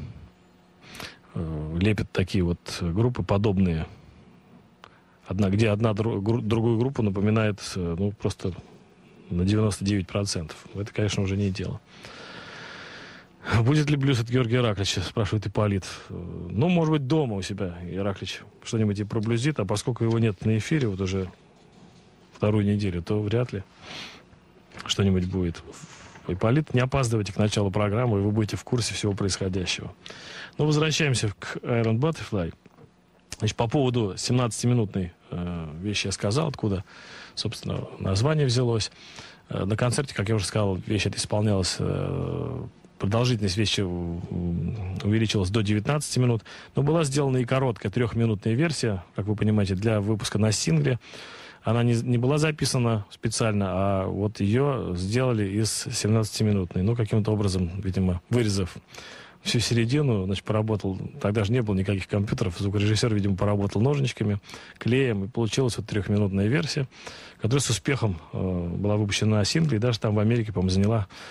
э, лепят такие вот группы подобные, одна, где одна дру, гру, другую группу напоминает, ну, просто на девяносто девять процентов. Это, конечно, уже не дело. Будет ли блюз от Георгия Ираклича, спрашивает Ипполит. Ну, может быть, дома у себя Ираклич что-нибудь и проблюзит, а поскольку его нет на эфире вот уже вторую неделю, то вряд ли что-нибудь будет. Ипполит, не опаздывайте к началу программы, и вы будете в курсе всего происходящего. Но возвращаемся к Iron Butterfly. Значит, по поводу семнадцатиминутной э, вещи я сказал, откуда, собственно, название взялось. Э, на концерте, как я уже сказал, вещь эта исполнялась... Э, Продолжительность вещи увеличилась до девятнадцати минут, но была сделана и короткая трехминутная версия, как вы понимаете, для выпуска на сингле. Она не, не была записана специально, а вот ее сделали из семнадцатиминутной. Ну, каким-то образом, видимо, вырезав всю середину, значит, поработал, тогда же не было никаких компьютеров, звукорежиссер, видимо, поработал ножничками, клеем, и получилась вот трехминутная версия, которая с успехом э, была выпущена на сингле, и даже там в Америке, по-моему, заняла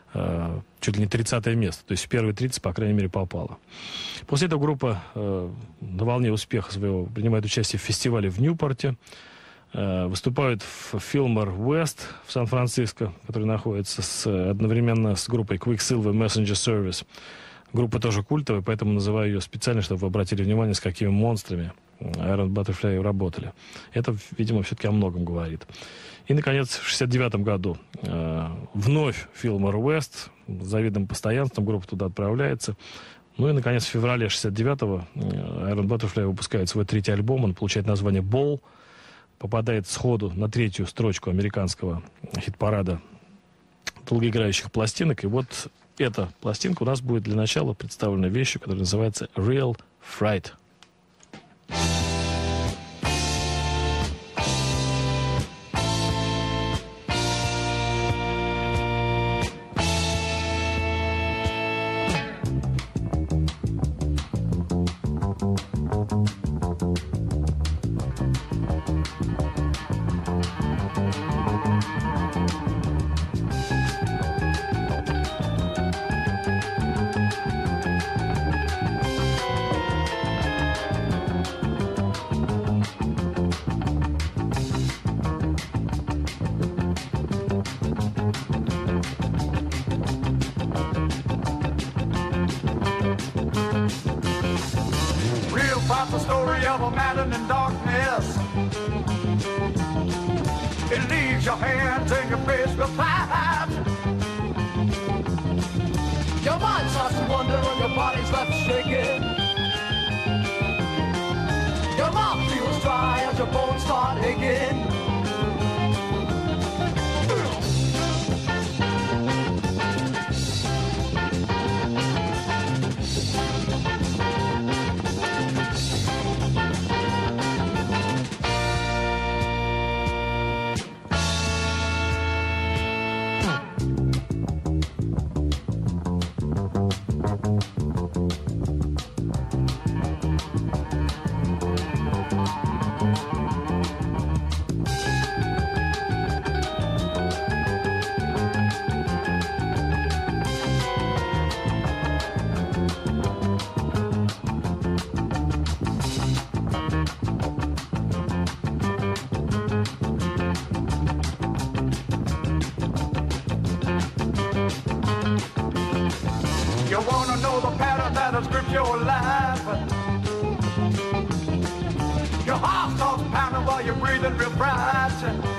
э, чуть ли не тридцатое место. То есть в первые тридцать, по крайней мере, попала. После этого группа э, на волне успеха своего принимает участие в фестивале в Ньюпорте. Э, выступают в Fillmore West в Сан-Франциско, который находится с, одновременно с группой Quicksilver Messenger Service. Группа тоже культовая, поэтому называю ее специально, чтобы вы обратили внимание, с какими монстрами Iron Butterfly работали. Это, видимо, все-таки о многом говорит. И, наконец, в шестьдесят девятом году э, вновь Fillmore West, с завидным постоянством группа туда отправляется. Ну и, наконец, в феврале шестьдесят девятого Iron Butterfly выпускает свой третий альбом. Он получает название «Ball», попадает сходу на третью строчку американского хит-парада долгоиграющих пластинок. И вот эта пластинка у нас будет для начала представлена вещью, которая называется «Real Fright». About the story of a maddening darkness. It leaves your hands and your face will flat. Your mind starts to wonder and your body's left shaking. Your mouth feels dry as your bones start aching. You wanna know the pattern that'll grip your life. Your heart starts pounding while you're breathing real bright.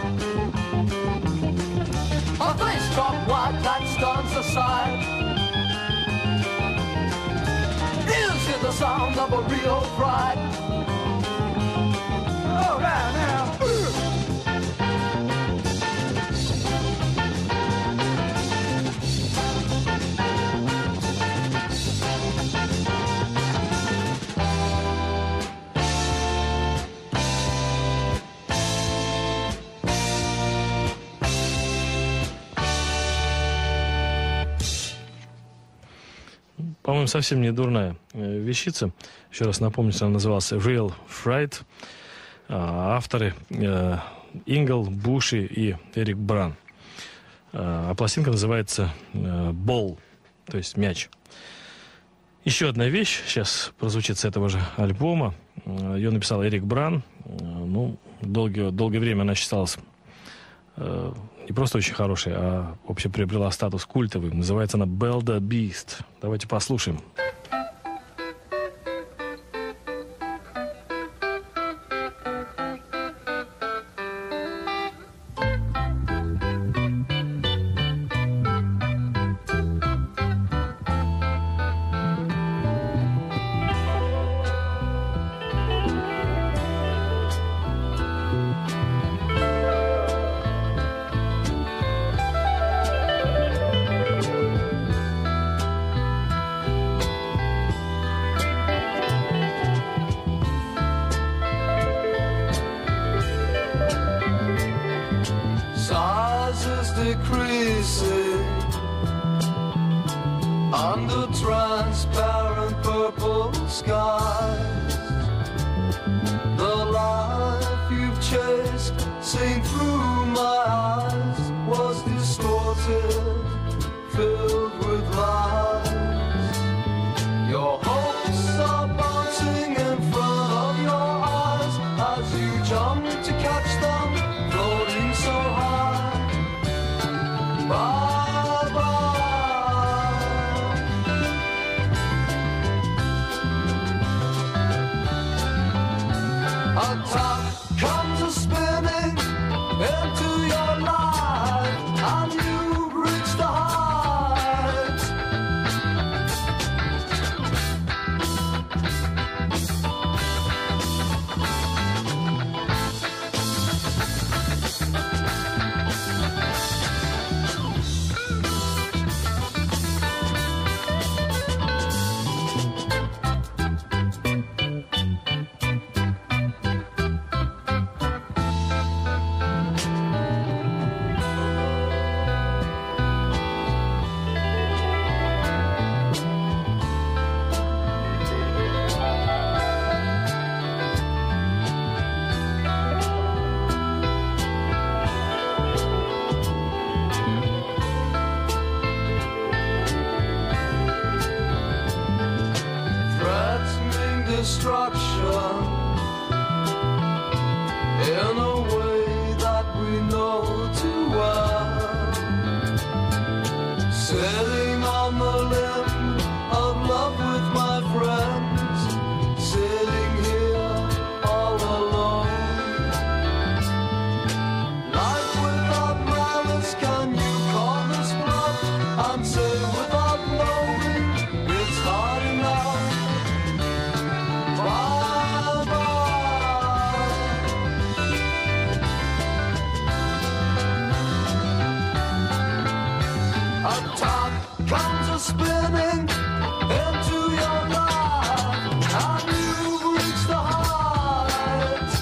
A face drop white that stuns aside. Ears hear the sound of a real fright. Oh, right now. По-моему, совсем не дурная э, вещица. Еще раз напомню, что она называлась Real Fright. А, авторы э, Ингл, Буши и Эрик Бран. А, а пластинка называется э, Ball, то есть мяч. Еще одна вещь сейчас прозвучит с этого же альбома. Ее написал Эрик Бран. Ну, долгое, долгое время она считалась э, не просто очень хорошей, а вообще приобрела статус культовый. Называется она Belda Beast. Давайте послушаем. Decreasing under transparent purple skies. The life you've chased, seen through my eyes, was distorted, filled jump to catch them, floating so high. Bye bye. A top comes a spinning into your life, and you've reached the heights. Threatening destruction in a way that we know too well. Sitting on the limb of love with my friends, sitting here all alone. Life without malice, can you call this bluff and say without knowing it's hard enough? Bye bye. A top comes a spinning into your life, and you've reached the heights.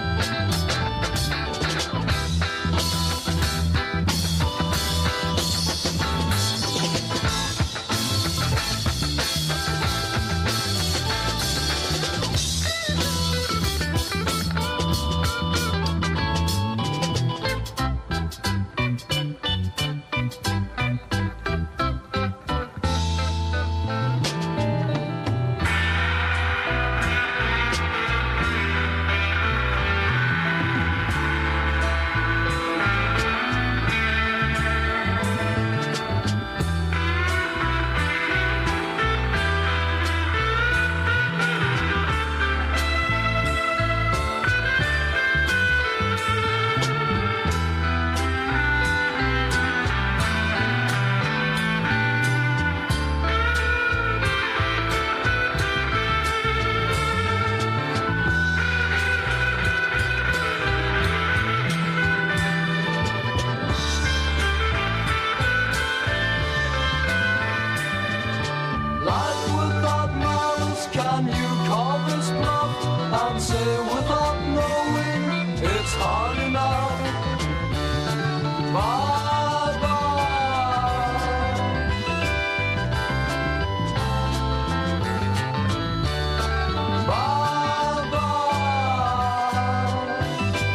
Life without malice, can you call this bluff and say without knowing it's hard enough? Bye bye. Bye bye.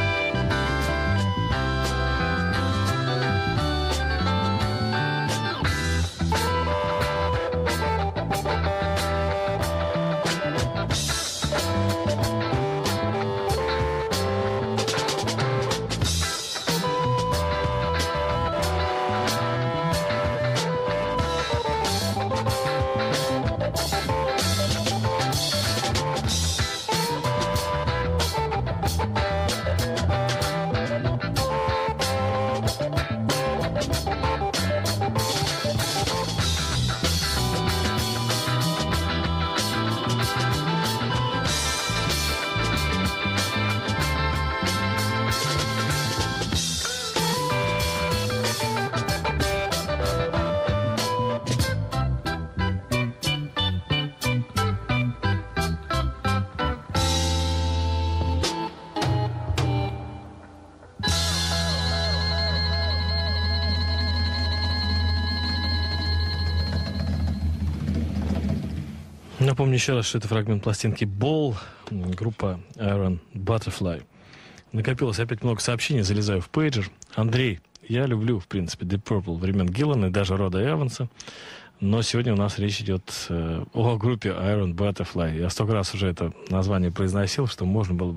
Напомню еще раз, что это фрагмент пластинки Ball, группа Iron Butterfly. Накопилось опять много сообщений, залезаю в пейджер. Андрей, я люблю, в принципе, Deep Purple времен Гиллана и даже Рода Эванса, но сегодня у нас речь идет э, о группе Iron Butterfly. Я столько раз уже это название произносил, что можно было бы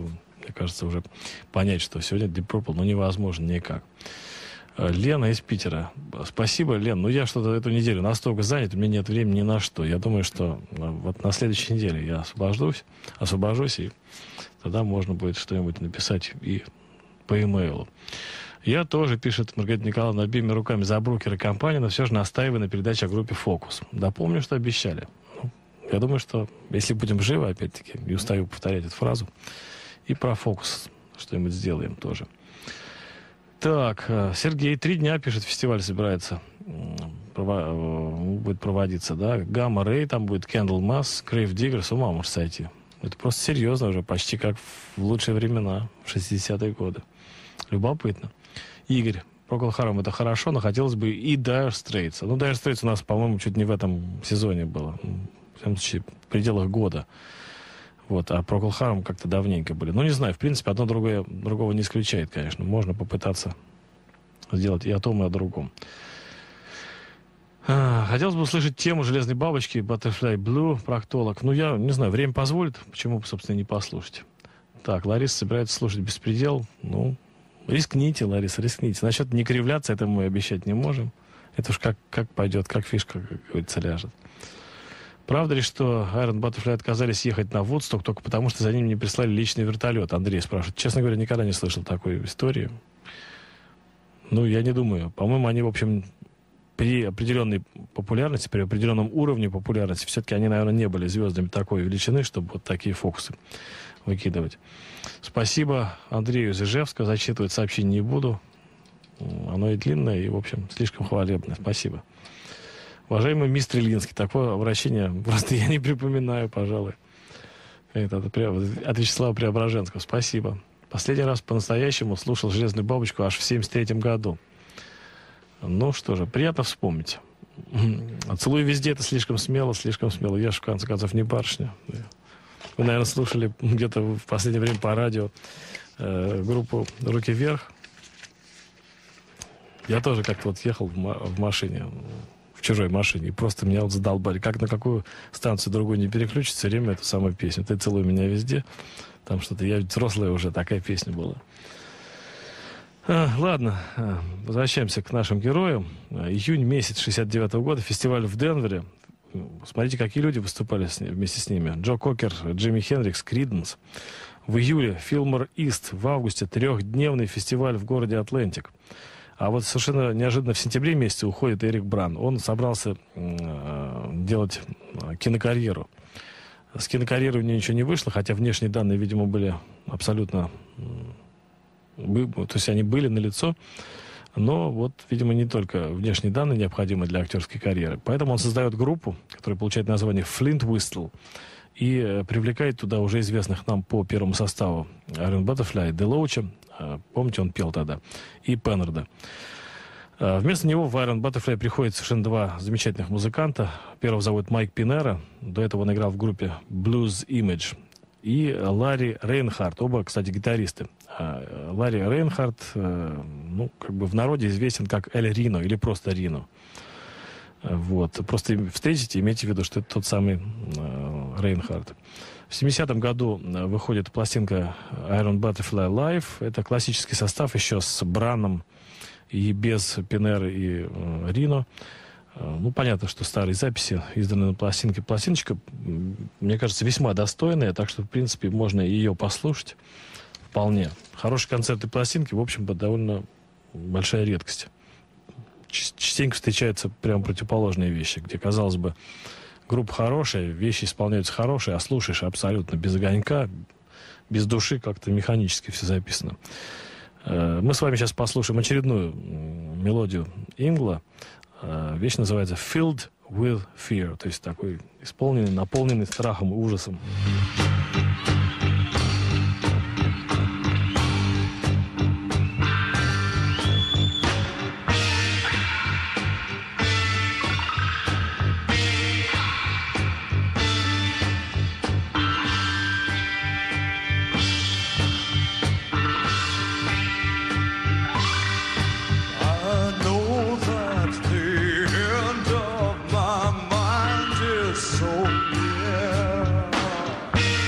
мне кажется, уже понять, что сегодня Deep Purple, ну, невозможно никак. Лена из Питера. Спасибо, Лен. Ну, я что-то эту неделю настолько занят, у меня нет времени ни на что. Я думаю, что вот на следующей неделе я освобожусь, освобожусь, и тогда можно будет что-нибудь написать и по имейлу. Я тоже, пишет Маргарита Николаевна, обеими руками за брокера компании, но все же настаиваю на передаче о группе «Фокус». Да, помню, что обещали. Ну, я думаю, что если будем живы, опять-таки, не устаю повторять эту фразу, и про «Фокус» что-нибудь сделаем тоже. Так, Сергей, три дня, пишет, фестиваль собирается, прово- будет проводиться, да, Гамма Рэй, там будет Кэндл Масс, Grave Digger, с ума может сойти. Это просто серьезно уже, почти как в лучшие времена, в шестидесятые годы. Любопытно. Игорь, Procol Harum это хорошо, но хотелось бы и Dire Straits. Ну, Dire Straits у нас, по-моему, чуть не в этом сезоне было, в всяком случае, в пределах года. Вот, а Procol Harum как-то давненько были. Ну, не знаю, в принципе, одно другое, другого не исключает, конечно. Можно попытаться сделать и о том, и о другом. А, хотелось бы услышать тему «Железной бабочки», Butterfly Blue, проктолог. Ну, я не знаю, время позволит, почему бы, собственно, не послушать. Так, Лариса собирается слушать «Беспредел». Ну, рискните, Лариса, рискните. Насчет не кривляться, это мы обещать не можем. Это уж как, как пойдет, как фишка, как говорится, ляжет. Правда ли, что Iron Butterfly отказались ехать на Вудсток только потому, что за ними не прислали личный вертолет? Андрей спрашивает. Честно говоря, никогда не слышал такой истории. Ну, я не думаю. По-моему, они, в общем, при определенной популярности, при определенном уровне популярности, все-таки они, наверное, не были звездами такой величины, чтобы вот такие фокусы выкидывать. Спасибо Андрею из Ижевска. Зачитывать сообщение не буду. Оно и длинное, и, в общем, слишком хвалебное. Спасибо. Уважаемый мистер Ильинский, такое обращение просто я не припоминаю, пожалуй. Это от Вячеслава Преображенского. Спасибо. Последний раз по-настоящему слушал «Железную бабочку» аж в семьдесят третьем году. Ну что же, приятно вспомнить. «Целуй везде» — это слишком смело, слишком смело. Я же, в конце концов, не барышня. Вы, наверное, слушали где-то в последнее время по радио э, группу «Руки вверх». Я тоже как-то вот ехал в, ма- в машине, в чужой машине, и просто меня вот задолбали. Как на какую станцию другую не переключить, все время эту самую песню. «Ты целуй меня везде». Там что-то, я ведь взрослая уже, такая песня была. А, ладно, а, возвращаемся к нашим героям. А, июнь месяц шестьдесят девятого года, фестиваль в Денвере. Смотрите, какие люди выступали с, вместе с ними. Джо Кокер, Джимми Хендрикс, Криденс. В июле Филлмор Ист. В августе трехдневный фестиваль в городе Атлантик. А вот совершенно неожиданно в сентябре месяце уходит Эрик Бран. Он собрался э, делать кинокарьеру. С кинокарьерой у него ничего не вышло, хотя внешние данные, видимо, были абсолютно... То есть они были налицо, но вот, видимо, не только внешние данные необходимы для актерской карьеры. Поэтому он создает группу, которая получает название Flint Whistle, и э, привлекает туда уже известных нам по первому составу Iron Butterfly, Делоуча, э, помните, он пел тогда, и Пеннарда. Э, вместо него в Iron Butterfly приходят совершенно два замечательных музыканта. Первого зовут Майк Пинера, до этого он играл в группе Blues Image, и Ларри Рейнхард, оба, кстати, гитаристы. Э, Ларри Рейнхард, э, ну, как бы в народе известен как Эль Рино или просто Рино. Вот. Просто встретите, имейте в виду, что это тот самый э, Рейнхард. В семидесятом году выходит пластинка Iron Butterfly Live. Это классический состав еще с Браном и без Пинера и э, Рино. Э, ну, понятно, что старые записи изданы на пластинке. Пластиночка, мне кажется, весьма достойная, так что, в принципе, можно ее послушать вполне. Хорошие концерты пластинки, в общем-то, довольно большая редкость. Частенько встречаются прям противоположные вещи, где, казалось бы, группа хорошая, вещи исполняются хорошие, а слушаешь абсолютно без огонька, без души, как-то механически все записано. Мы с вами сейчас послушаем очередную мелодию Ингла. Вещь называется «Filled with Fear», то есть такой исполненный, наполненный страхом и ужасом. So yeah.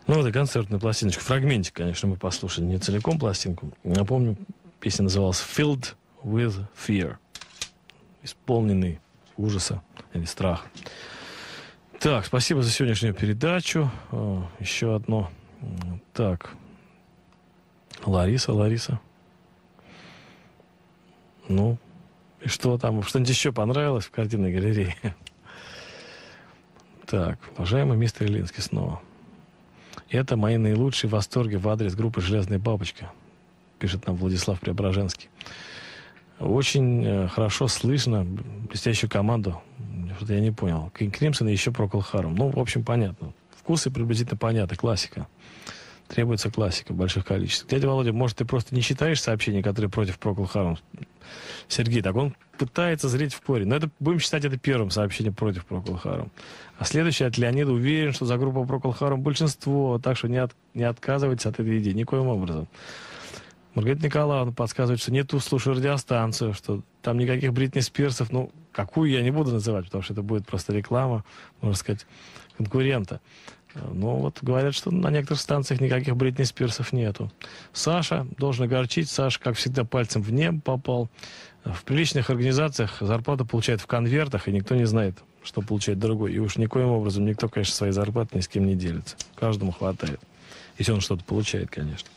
Ну, это концертная пластиночка. Фрагментик, конечно, мы послушали, не целиком пластинку. Напомню, песня называлась «Filled with Fear». Исполненный ужаса или страха. Так, спасибо за сегодняшнюю передачу. О, еще одно. Так. Лариса, Лариса. Ну, и что там? Что-нибудь еще понравилось в картинной галерее? Так, уважаемый мистер Ильинский снова. Это мои наилучшие восторги в адрес группы «Железная бабочка», пишет нам Владислав Преображенский. Очень э, хорошо слышно блестящую команду. Что-то я не понял. Кинг Кримсон и еще Procol Harum. Ну, в общем, понятно. Вкусы приблизительно понятны. Классика. Требуется классика в больших количествах. Дядя Володя, может, ты просто не читаешь сообщения, которые против Procol Harum? Сергей, так он пытается зреть в корень. Но это, будем считать это первым сообщением против Procol Harum. А следующее от Леонида: уверен, что за группу Procol Harum большинство, так что не, от, не отказывайтесь от этой идеи никоим образом. Маргарита Николаевна подсказывает, что нету, слушаю радиостанцию, что там никаких Бритни Спирсов, ну, какую я не буду называть, потому что это будет просто реклама, можно сказать, конкурента. Но вот говорят, что на некоторых станциях никаких Бритни Спирсов нету. Саша должен огорчить. Саша, как всегда, пальцем в небо попал. В приличных организациях зарплату получает в конвертах, и никто не знает, что получает другой. И уж никоим образом никто, конечно, своей зарплаты ни с кем не делится. Каждому хватает. Если он что-то получает, конечно.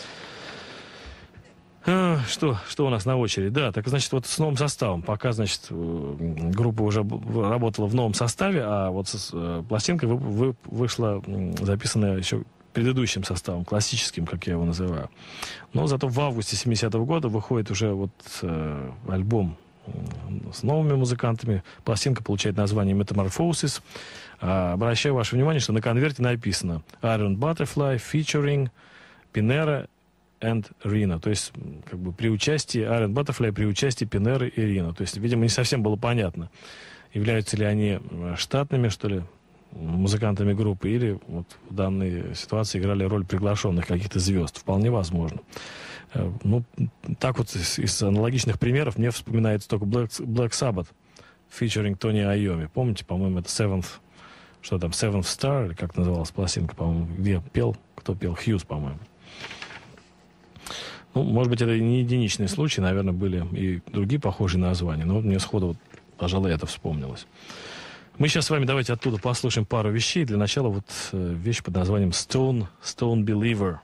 А, что, что у нас на очереди? Да, так, значит, вот с новым составом. Пока, значит, группа уже работала в новом составе, а вот с, пластинка вы, вы, вышла записанная еще предыдущим составом, классическим, как я его называю. Но зато в августе семидесятого года выходит уже вот э, альбом с новыми музыкантами. Пластинка получает название Metamorphosis. А, обращаю ваше внимание, что на конверте написано Iron Butterfly featuring Pinera and Rino. То есть, как бы при участии Iron Butterfly, при участии Пинеры и Рино. То есть, видимо, не совсем было понятно, являются ли они штатными, что ли, музыкантами группы, или вот в данной ситуации играли роль приглашенных каких-то звезд. Вполне возможно. Ну, так вот из, из аналогичных примеров мне вспоминается только Black, Black Sabbath featuring Тони Айоми. Помните, по-моему, это Seventh, что там, Seventh Star, или как называлась пластинка, по-моему, где пел, кто пел? Хьюз, по-моему. Ну, может быть, это не единичный случай, наверное, были и другие похожие названия, но вот мне сходу, вот, пожалуй, это вспомнилось. Мы сейчас с вами давайте оттуда послушаем пару вещей. Для начала вот э, вещь под названием Stone, Stone Believer.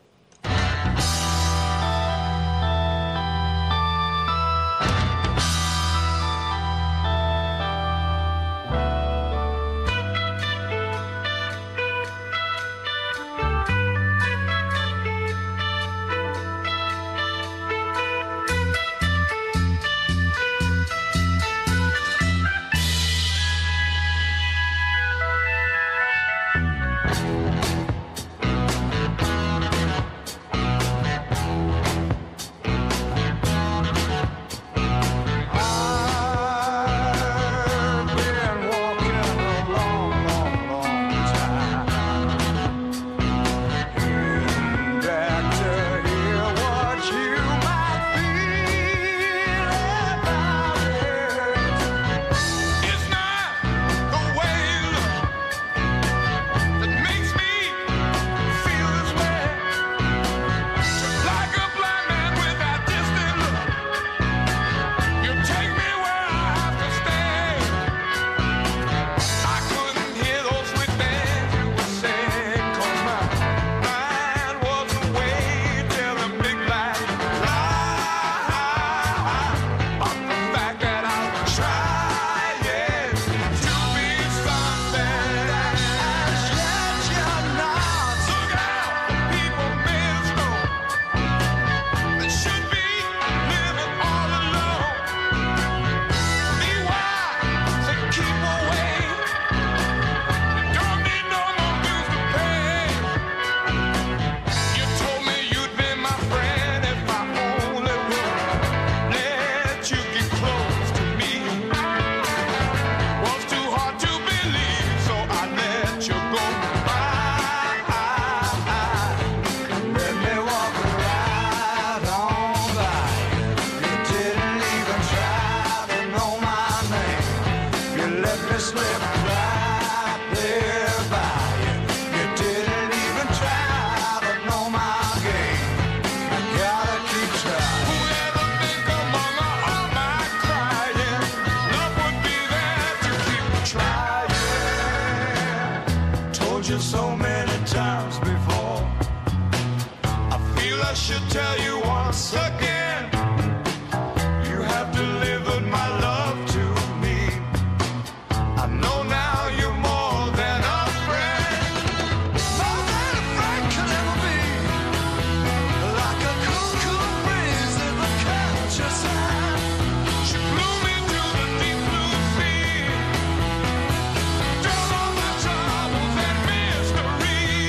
so many times before. I feel I should tell you once again, you have delivered my love to me. I know now you're more than a friend, more than a friend could ever be. Like a cool, cool breeze in the countryside, she blew me to the deep blue sea. Drown all my troubles and mystery.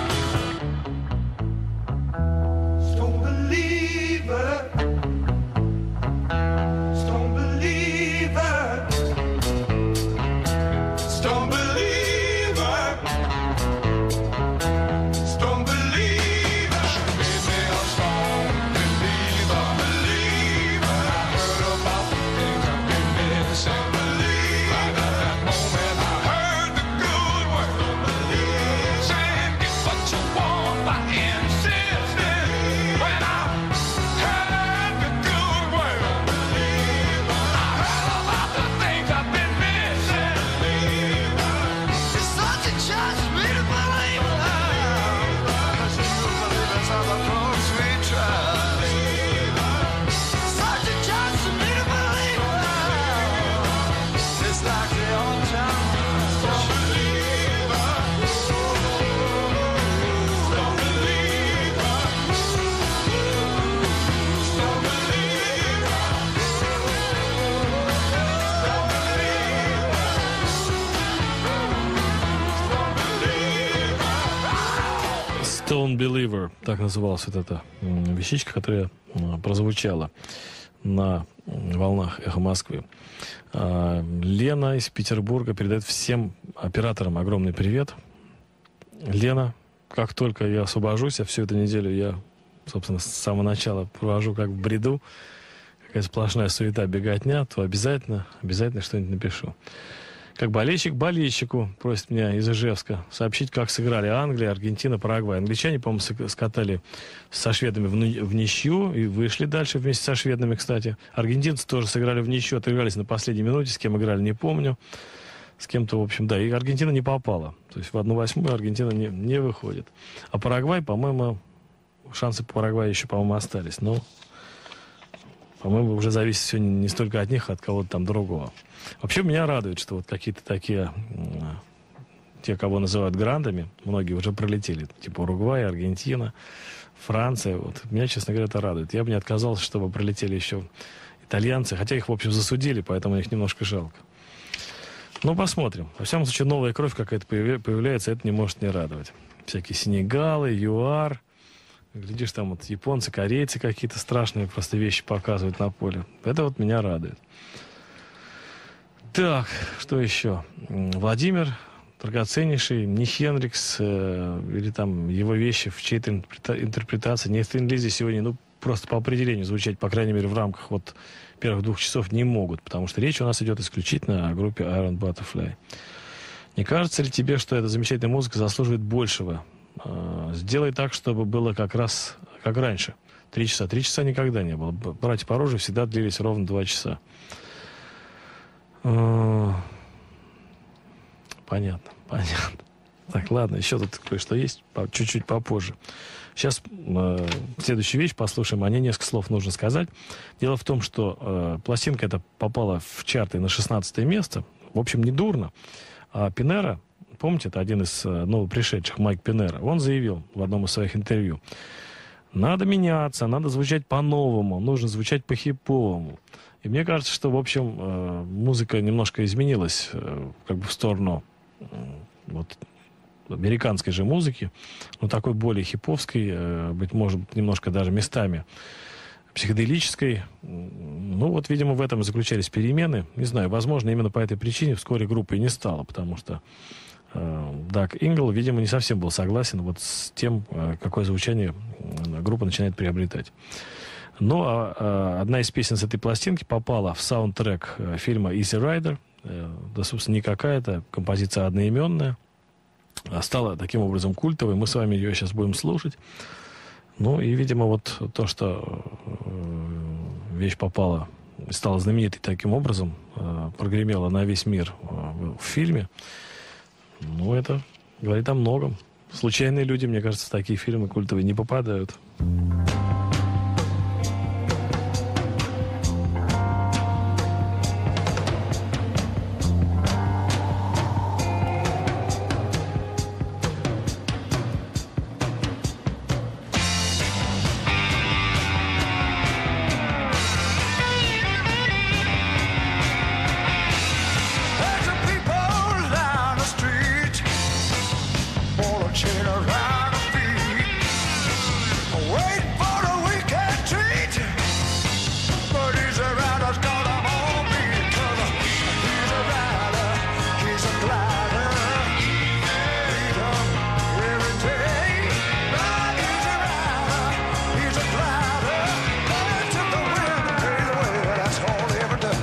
Stone believer, stone believer, stone believer, stone believer. She made me a stone believer, believer. I heard about the things I've been missing, believer. Right at that moment I heard the good word, believer. Saying get what you want by insisting. When I heard the good word, believer. I heard about the things I've been missing, believer. It's such a chance for me to believe it. Cause you believe it's how the close we trust. Such a chance for me to believe it. It's like the old town. Don't believe it. Don't believe it. Don't believe Stone Believer, так называлась вот эта м, вещичка, которая м, прозвучала на м, волнах «Эхо Москвы». А, Лена из Петербурга передает всем операторам огромный привет. Лена, как только я освобожусь, а всю эту неделю я, собственно, с самого начала провожу как в бреду, какая сплошная суета, беготня, то обязательно, обязательно что-нибудь напишу. Как болельщик болельщику, просит меня из Ижевска сообщить, как сыграли Англия, Аргентина, Парагвай. Англичане, по-моему, сы- скатали со шведами в, ну- в ничью и вышли дальше вместе со шведами, кстати. Аргентинцы тоже сыграли в ничью, отыгрались на последней минуте. С кем играли, не помню. С кем-то, в общем, да. И Аргентина не попала. То есть в одну восьмую Аргентина не, не выходит. А Парагвай, по-моему, шансы по Парагваю еще, по-моему, остались. Но, по-моему, уже зависит все не, не столько от них, а от кого-то там другого. Вообще меня радует, что вот какие-то такие, м, те, кого называют грандами, многие уже пролетели. Типа Уругвай, Аргентина, Франция. Вот. Меня, честно говоря, это радует. Я бы не отказался, чтобы пролетели еще итальянцы. Хотя их, в общем, засудили, поэтому их немножко жалко. Ну, посмотрим. Во всяком случае, новая кровь какая-то появля- появляется, это не может не радовать. Всякие Сенегалы, ЮАР. Глядишь, там вот японцы, корейцы какие-то страшные просто вещи показывают на поле. Это вот меня радует. Так, что еще? М, Владимир, драгоценнейший, не Хендрикс, э, или там его вещи в чьей-то интерпрета- интерпретации, не Thin Lizzy сегодня, ну, просто по определению звучать, по крайней мере, в рамках вот первых двух часов не могут, потому что речь у нас идет исключительно о группе Iron Butterfly. Не кажется ли тебе, что эта замечательная музыка заслуживает большего? Э, Сделай так, чтобы было как раз как раньше. Три часа. Три часа никогда не было. Б- Братья по оружию всегда длились ровно два часа. Э, Понятно, понятно. Так, ладно, еще тут кое-что есть, по- чуть-чуть попозже. Сейчас э, следующую вещь послушаем, о ней несколько слов нужно сказать. Дело в том, что э, пластинка эта попала в чарты на шестнадцатое место. В общем, не дурно. А Пинера, помните, это один из э, новопришедших, Майк Пинера, он заявил в одном из своих интервью: надо меняться, надо звучать по-новому, нужно звучать по-хиповому. И мне кажется, что, в общем, э, музыка немножко изменилась э, как бы в сторону э, вот, американской же музыки, но такой более хиповской, э, быть может, немножко даже местами психоделической. Ну, вот, видимо, в этом и заключались перемены. Не знаю, возможно, именно по этой причине вскоре группы и не стало, потому что э, Даг Ингл, видимо, не совсем был согласен вот с тем, э, какое звучание э, группа начинает приобретать. Ну, а, а одна из песен с этой пластинки попала в саундтрек э, фильма Easy Rider. Э, да, собственно, не какая-то композиция одноименная. А стала таким образом культовой. Мы с вами ее сейчас будем слушать. Ну, и, видимо, вот то, что э, вещь попала, стала знаменитой таким образом, э, прогремела на весь мир э, в фильме, ну, это Говорит о многом. Случайные люди, мне кажется, в такие фильмы культовые не попадают. There's some people down the street, all a chain around the feet, wait for the weekend treat. But he's around us, gonna hold me, 'cause he's a rider, he's a glider. He's up every day. But he's a rider, he's a glider. Let him the wind fade away, that's all he ever does.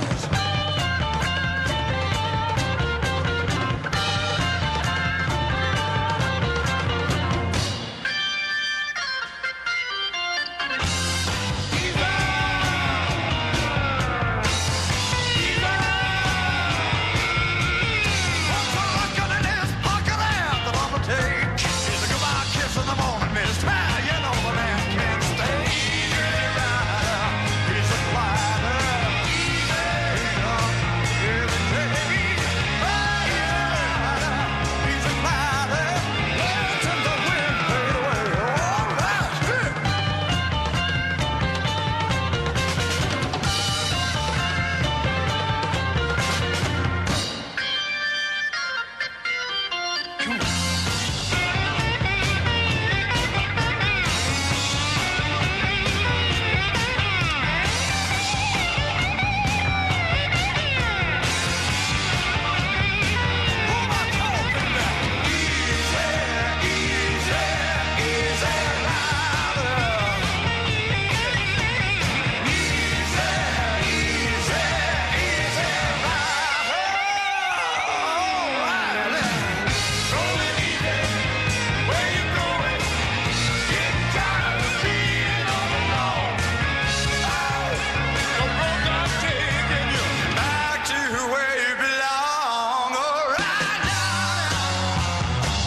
Back to where you belong, all right now.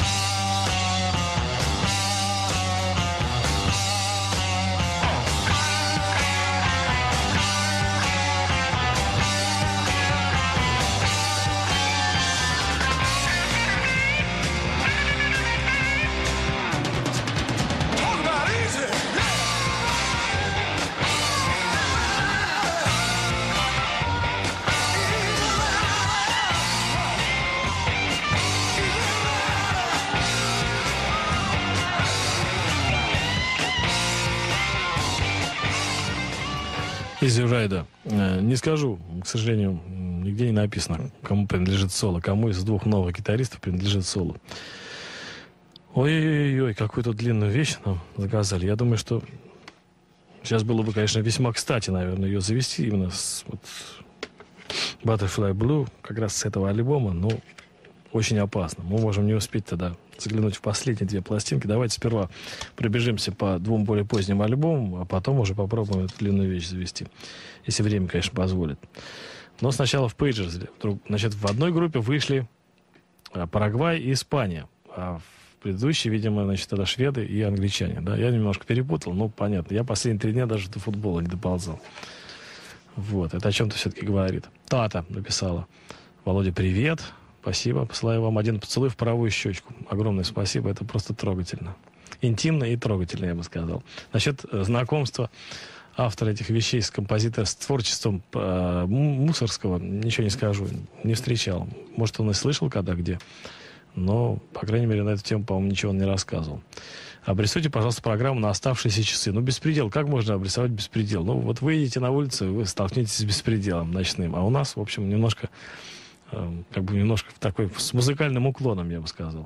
Talk about easy. Easy Rider. Э, Не скажу, к сожалению, м, нигде не написано, кому принадлежит соло, кому из двух новых гитаристов принадлежит соло. Ой-ой-ой, какую тут длинную вещь нам заказали. Я думаю, что сейчас было бы, конечно, весьма кстати, наверное, ее завести именно с вот, Butterfly Blue, как раз с этого альбома, но очень опасно. Мы можем не успеть тогда заглянуть в последние две пластинки. Давайте сперва пробежимся по двум более поздним альбомам, а потом уже попробуем эту длинную вещь завести. Если время, конечно, позволит. Но сначала в Pages. Значит, в одной группе вышли а, Парагвай и Испания. А в предыдущей, видимо, значит, тогда шведы и англичане. Да? Я немножко перепутал, но понятно. Я последние три дня даже до футбола не доползал. Вот, это о чем-то все-таки говорит. Тата написала: Володя, привет. Спасибо. Посылаю вам один поцелуй в правую щечку. Огромное спасибо. Это просто трогательно. Интимно и трогательно, я бы сказал. Насчет э, знакомства автора этих вещей с композитором, с творчеством э, Мусорского, ничего не скажу. Не встречал. Может, он и слышал когда где. Но, по крайней мере, на эту тему, по-моему, ничего он не рассказывал. Обрисуйте, пожалуйста, программу на оставшиеся часы. Ну, беспредел. Как можно обрисовать беспредел? Ну, вот вы идете на улицу, и вы столкнетесь с беспределом ночным. А у нас, в общем, немножко... как бы немножко в такой, с музыкальным уклоном, я бы сказал.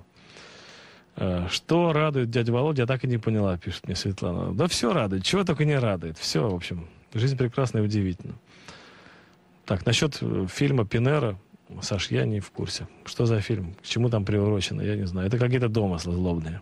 Что радует дядя Володя, я так и не поняла, пишет мне Светлана. Да все радует, чего только не радует. Все, в общем, жизнь прекрасна и удивительна. Так, насчет фильма Пинера, Саш, я не в курсе. Что за фильм? К чему там приурочено, я не знаю. Это какие-то домыслы злобные.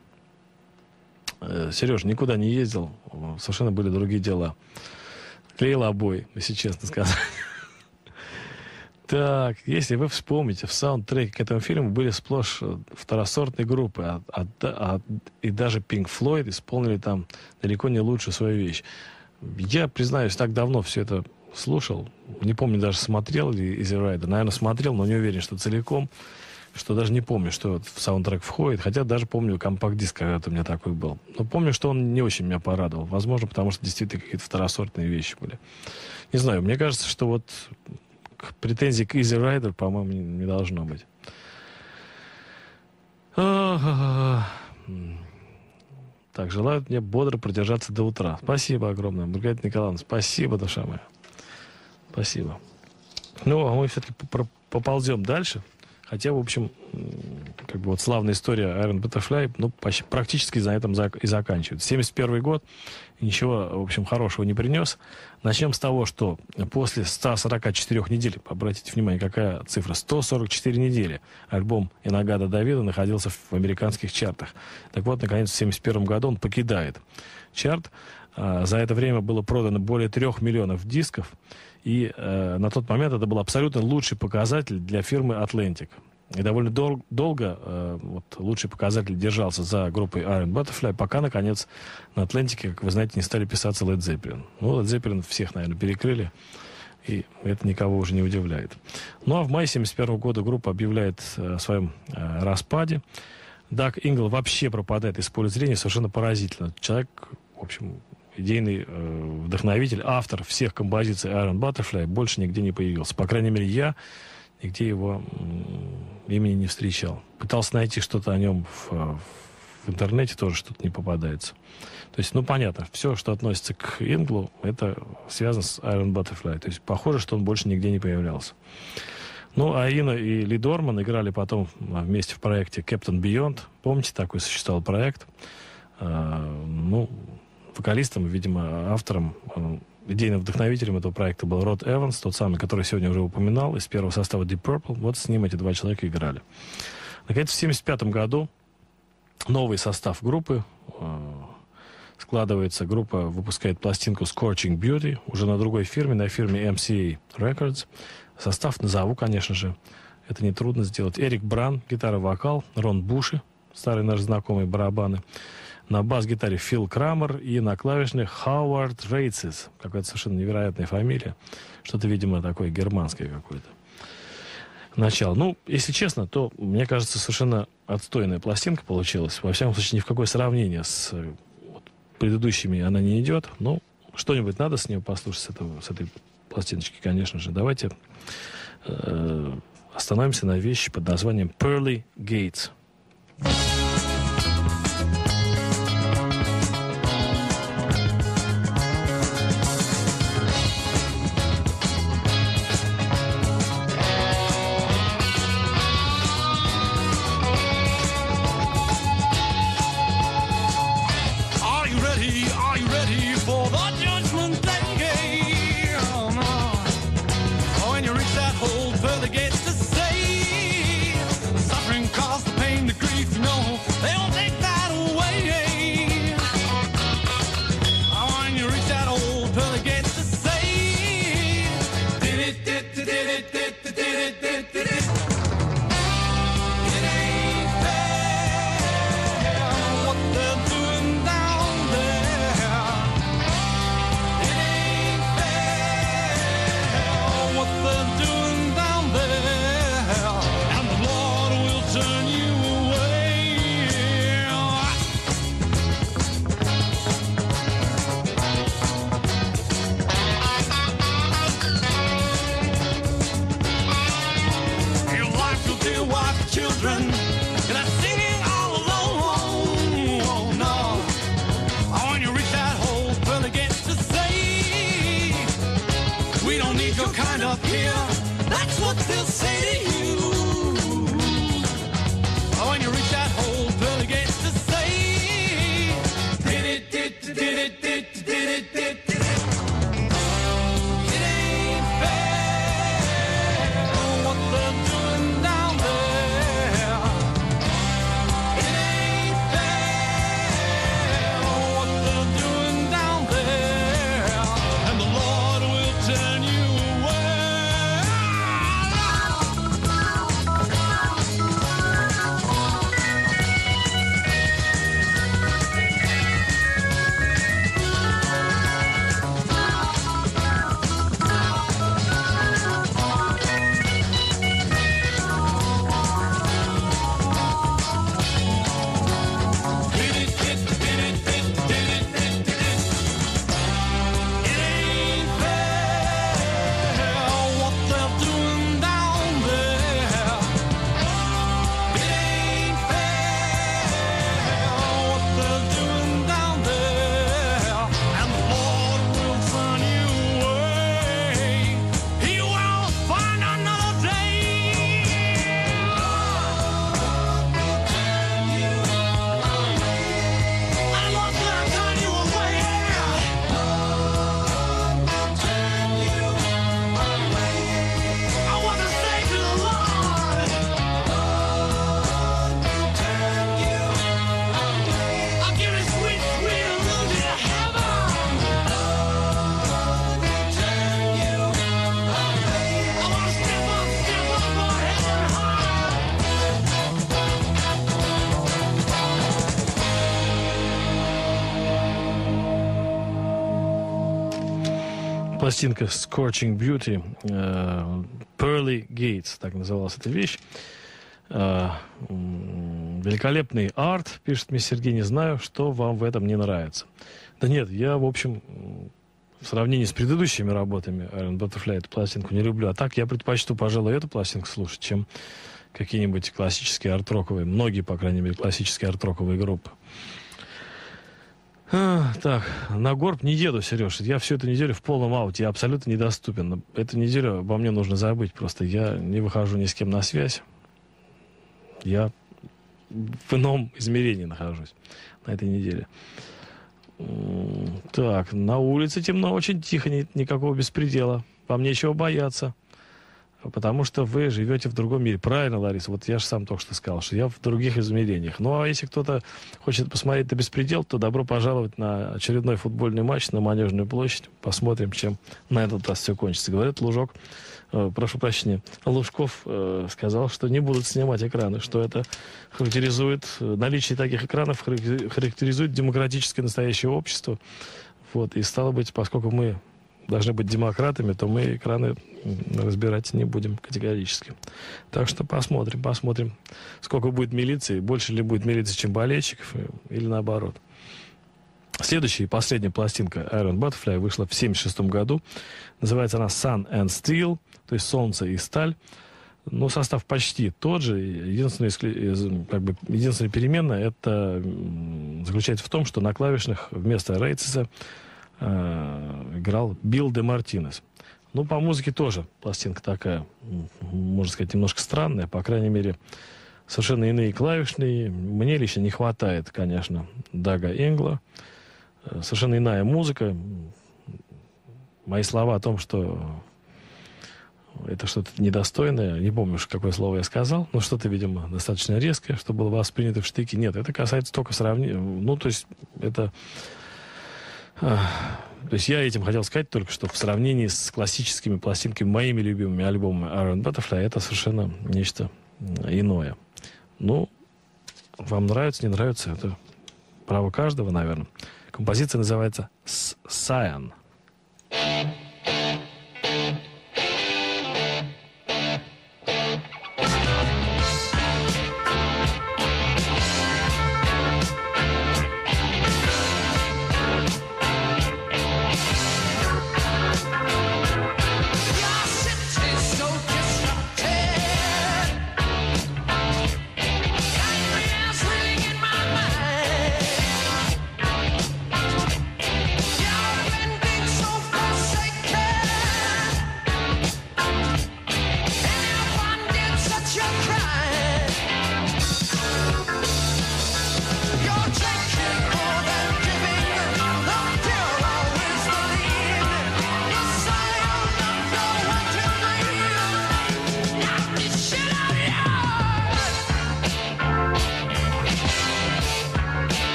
Сереж, никуда не ездил, совершенно были другие дела. Клеил обои, если честно сказать. Так, если вы вспомните, в саундтреке к этому фильму были сплошь второсортные группы, а, а, а, и даже Pink Floyd исполнили там далеко не лучшую свою вещь. Я, признаюсь, так давно все это слушал, не помню, даже смотрел ли Easy Rider. Наверное, смотрел, но не уверен, что целиком, что даже не помню, что в саундтрек входит, хотя даже помню компакт-диск, когда-то у меня такой был. Но помню, что он не очень меня порадовал. Возможно, потому что действительно какие-то второсортные вещи были. Не знаю, мне кажется, что вот претензий к Easy Rider, по-моему, не, не должно быть. Так, желаю мне бодро продержаться до утра. Спасибо огромное, Маргарита Николаевна. Спасибо, душа моя. Спасибо. Ну, а мы все-таки поползем дальше. Хотя, в общем, как бы вот славная история Iron Butterfly, ну, почти, практически на этом и заканчивается. семьдесят первый год ничего, в общем, хорошего не принес. Начнем с того, что после ста сорока четырёх недель, обратите внимание, какая цифра, сто сорок четыре недели, альбом Инагада Давида находился в американских чартах. Так вот, наконец, в семьдесят первом году он покидает чарт. За это время было продано более трех миллионов дисков. И э, на тот момент это был абсолютно лучший показатель для фирмы Atlantic. И довольно дол- долго э, вот, лучший показатель держался за группой Iron Butterfly, пока, наконец, на Atlantic, как вы знаете, не стали писаться Led Zeppelin. Ну, Led Zeppelin всех, наверное, перекрыли, и это никого уже не удивляет. Ну, а в мае семьдесят первого года группа объявляет о своем э, распаде. Даг Ингл вообще пропадает из поля зрения совершенно поразительно. Человек, в общем... идейный э, вдохновитель, автор всех композиций Iron Butterfly больше нигде не появился. По крайней мере, я нигде его э, имени не встречал. Пытался найти что-то о нем в, в интернете, тоже что-то не попадается. То есть, ну, понятно, все, что относится к Инглу, это связано с Iron Butterfly. То есть, похоже, что он больше нигде не появлялся. Ну, а Ина и Ли Дорман играли потом вместе в проекте Captain Beyond. Помните, такой существовал проект? Э, ну... Вокалистом, видимо, автором, идейным вдохновителем этого проекта был Род Эванс, тот самый, который сегодня уже упоминал, из первого состава Deep Purple. Вот с ним эти два человека играли. Наконец, в семьдесят пятом году новый состав группы э, складывается. Группа выпускает пластинку Scorching Beauty уже на другой фирме, на фирме эм си эй Records. Состав назову, конечно же. Это нетрудно сделать. Эрик Бран, гитара-вокал, Рон Буши, старый наш знакомый, барабаны. На бас-гитаре Фил Крамер и на клавишных Хауард Рейцис. Какая-то совершенно невероятная фамилия. Что-то, видимо, такое германское какое-то начало. Ну, если честно, то, мне кажется, совершенно отстойная пластинка получилась. Во всяком случае, ни в какое сравнение с вот, предыдущими она не идет. Ну, что-нибудь надо с нее послушать, с, этого, с этой пластиночки, конечно же. Давайте э, остановимся на вещи под названием Pearly Gates. Пластинка Scorching Beauty, э, Pearly Gates, так называлась эта вещь. Э, великолепный арт, пишет мне Сергей, не знаю, что вам в этом не нравится. Да нет, я, в общем, в сравнении с предыдущими работами Iron Butterfly эту пластинку не люблю. А так я предпочту, пожалуй, эту пластинку слушать, чем какие-нибудь классические арт-роковые, многие, по крайней мере, классические арт-роковые группы. А, так, на горб не еду, Сереж. Я всю эту неделю в полном ауте, я абсолютно недоступен. Эту неделю обо мне нужно забыть просто. Я не выхожу ни с кем на связь. Я в ином измерении нахожусь на этой неделе. Так, на улице темно, очень тихо, ни, никакого беспредела. Вам нечего бояться. Потому что вы живете в другом мире. Правильно, Лариса? Вот я же сам только что сказал, что я в других измерениях. Ну, а если кто-то хочет посмотреть на беспредел, то добро пожаловать на очередной футбольный матч на Манежную площадь. Посмотрим, чем на этот раз все кончится. Говорят, Лужок, э, прошу прощения, Лужков э, сказал, что не будут снимать экраны, что это характеризует, наличие таких экранов характеризует демократическое настоящее общество. Вот, и стало быть, поскольку мы должны быть демократами, то мы экраны разбирать не будем категорически. Так что посмотрим, посмотрим, сколько будет милиции, больше ли будет милиции, чем болельщиков, или наоборот. Следующая и последняя пластинка Iron Butterfly вышла в семьдесят шестом году. Называется она Sun and Steel, то есть солнце и сталь. Но состав почти тот же. Единственная, как бы, единственная переменная это заключается в том, что на клавишных вместо Рейтсеса играл Билл де Мартинес. Ну, по музыке тоже пластинка такая, можно сказать, немножко странная. По крайней мере, совершенно иные клавишные. Мне лично не хватает, конечно, Дага Энгла. Совершенно иная музыка. Мои слова о том, что это что-то недостойное, не помню, какое слово я сказал, но что-то, видимо, достаточно резкое, что было воспринято в штыки. Нет, это касается только сравнения. Ну, то есть, это... То есть я этим хотел сказать только, что в сравнении с классическими пластинками, моими любимыми альбомами Iron Butterfly, это совершенно нечто иное. Ну, вам нравится, не нравится, это право каждого, наверное. Композиция называется «Cyan». You've been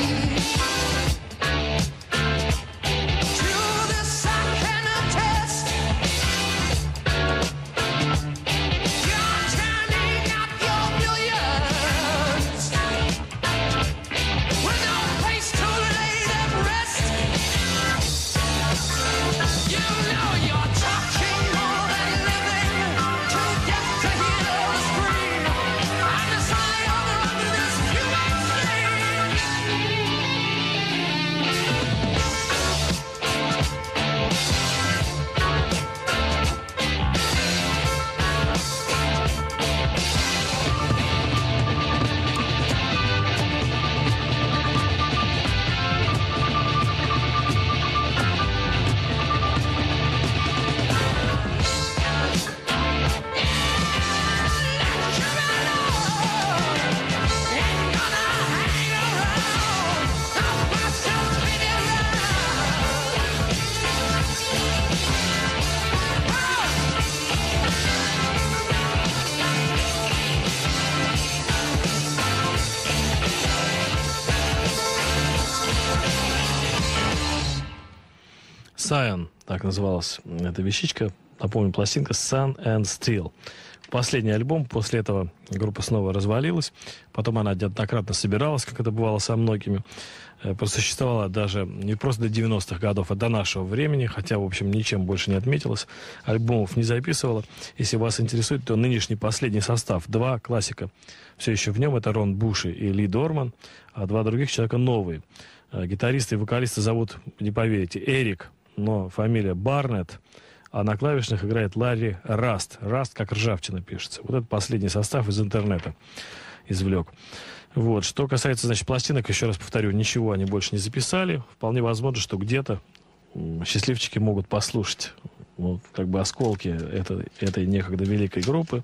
Cyan, так называлась эта вещичка. Напомню, пластинка Sun and Steel. Последний альбом, после этого группа снова развалилась. Потом она неоднократно собиралась, как это бывало со многими. Просуществовала даже не просто до девяностых годов, а до нашего времени. Хотя, в общем, ничем больше не отметилась. Альбомов не записывала. Если вас интересует, то нынешний последний состав. Два классика все еще в нем. Это Рон Буши и Ли Дорман. А два других человека новые. Гитариста и вокалиста зовут, не поверите, Эрик, но фамилия Барнетт. А на клавишных играет Ларри Раст. Раст, как ржавчина пишется. Вот это последний состав из интернета извлек. Вот. Что касается, значит, пластинок, еще раз повторю, ничего они больше не записали. Вполне возможно, что где-то счастливчики могут послушать вот, как бы осколки этой, этой некогда великой группы.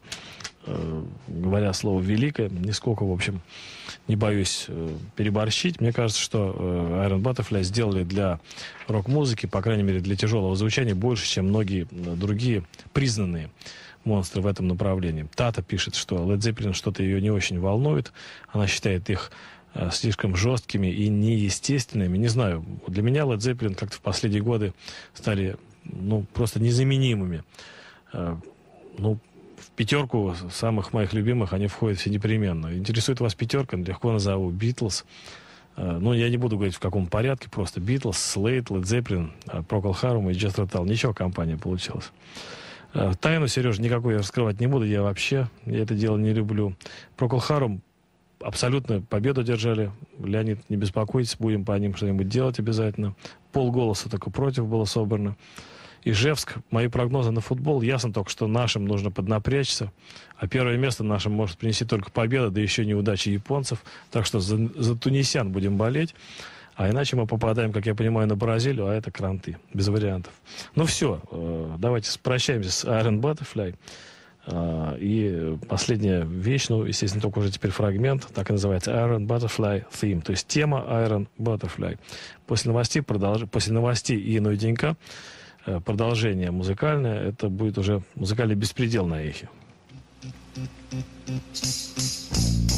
Э, говоря слово «великая», нисколько, в общем, не боюсь э, переборщить. Мне кажется, что э, Iron Butterfly сделали для рок-музыки, по крайней мере, для тяжелого звучания, больше, чем многие другие признанные монстры в этом направлении. Тата пишет, что Led Zeppelin что-то ее не очень волнует. Она считает их э, слишком жесткими и неестественными. Не знаю, для меня Led Zeppelin как-то в последние годы стали ну, просто незаменимыми. Э, ну, в пятерку самых моих любимых они входят все непременно. Интересует вас пятерка? Легко назову. Битлз. Э, ну, я не буду говорить в каком порядке. Просто Битлз, Слейд, Led Zeppelin, Procol Harum и Jethro Tull. Ничего компания получилась. Тайну, Сережа, никакой я раскрывать не буду. Я вообще я это дело не люблю. Procol Harum абсолютно победу держали. Леонид, не беспокойтесь, будем по ним что-нибудь делать обязательно. Полголоса только против было собрано. Ижевск, мои прогнозы на футбол. Ясно только, что нашим нужно поднапрячься. А первое место нашим может принести только победа, да еще неудачи японцев. Так что за, за тунисян будем болеть. А иначе мы попадаем, как я понимаю, на Бразилию, а это кранты. Без вариантов. Ну все, давайте прощаемся с Iron Butterfly. И последняя вещь, ну, естественно, только уже теперь фрагмент, так и называется Iron Butterfly Theme. То есть тема Iron Butterfly. После новостей, продолж... После новостей и «Ну и денька» продолжение музыкальное. Это будет уже музыкальный беспредел на эхе.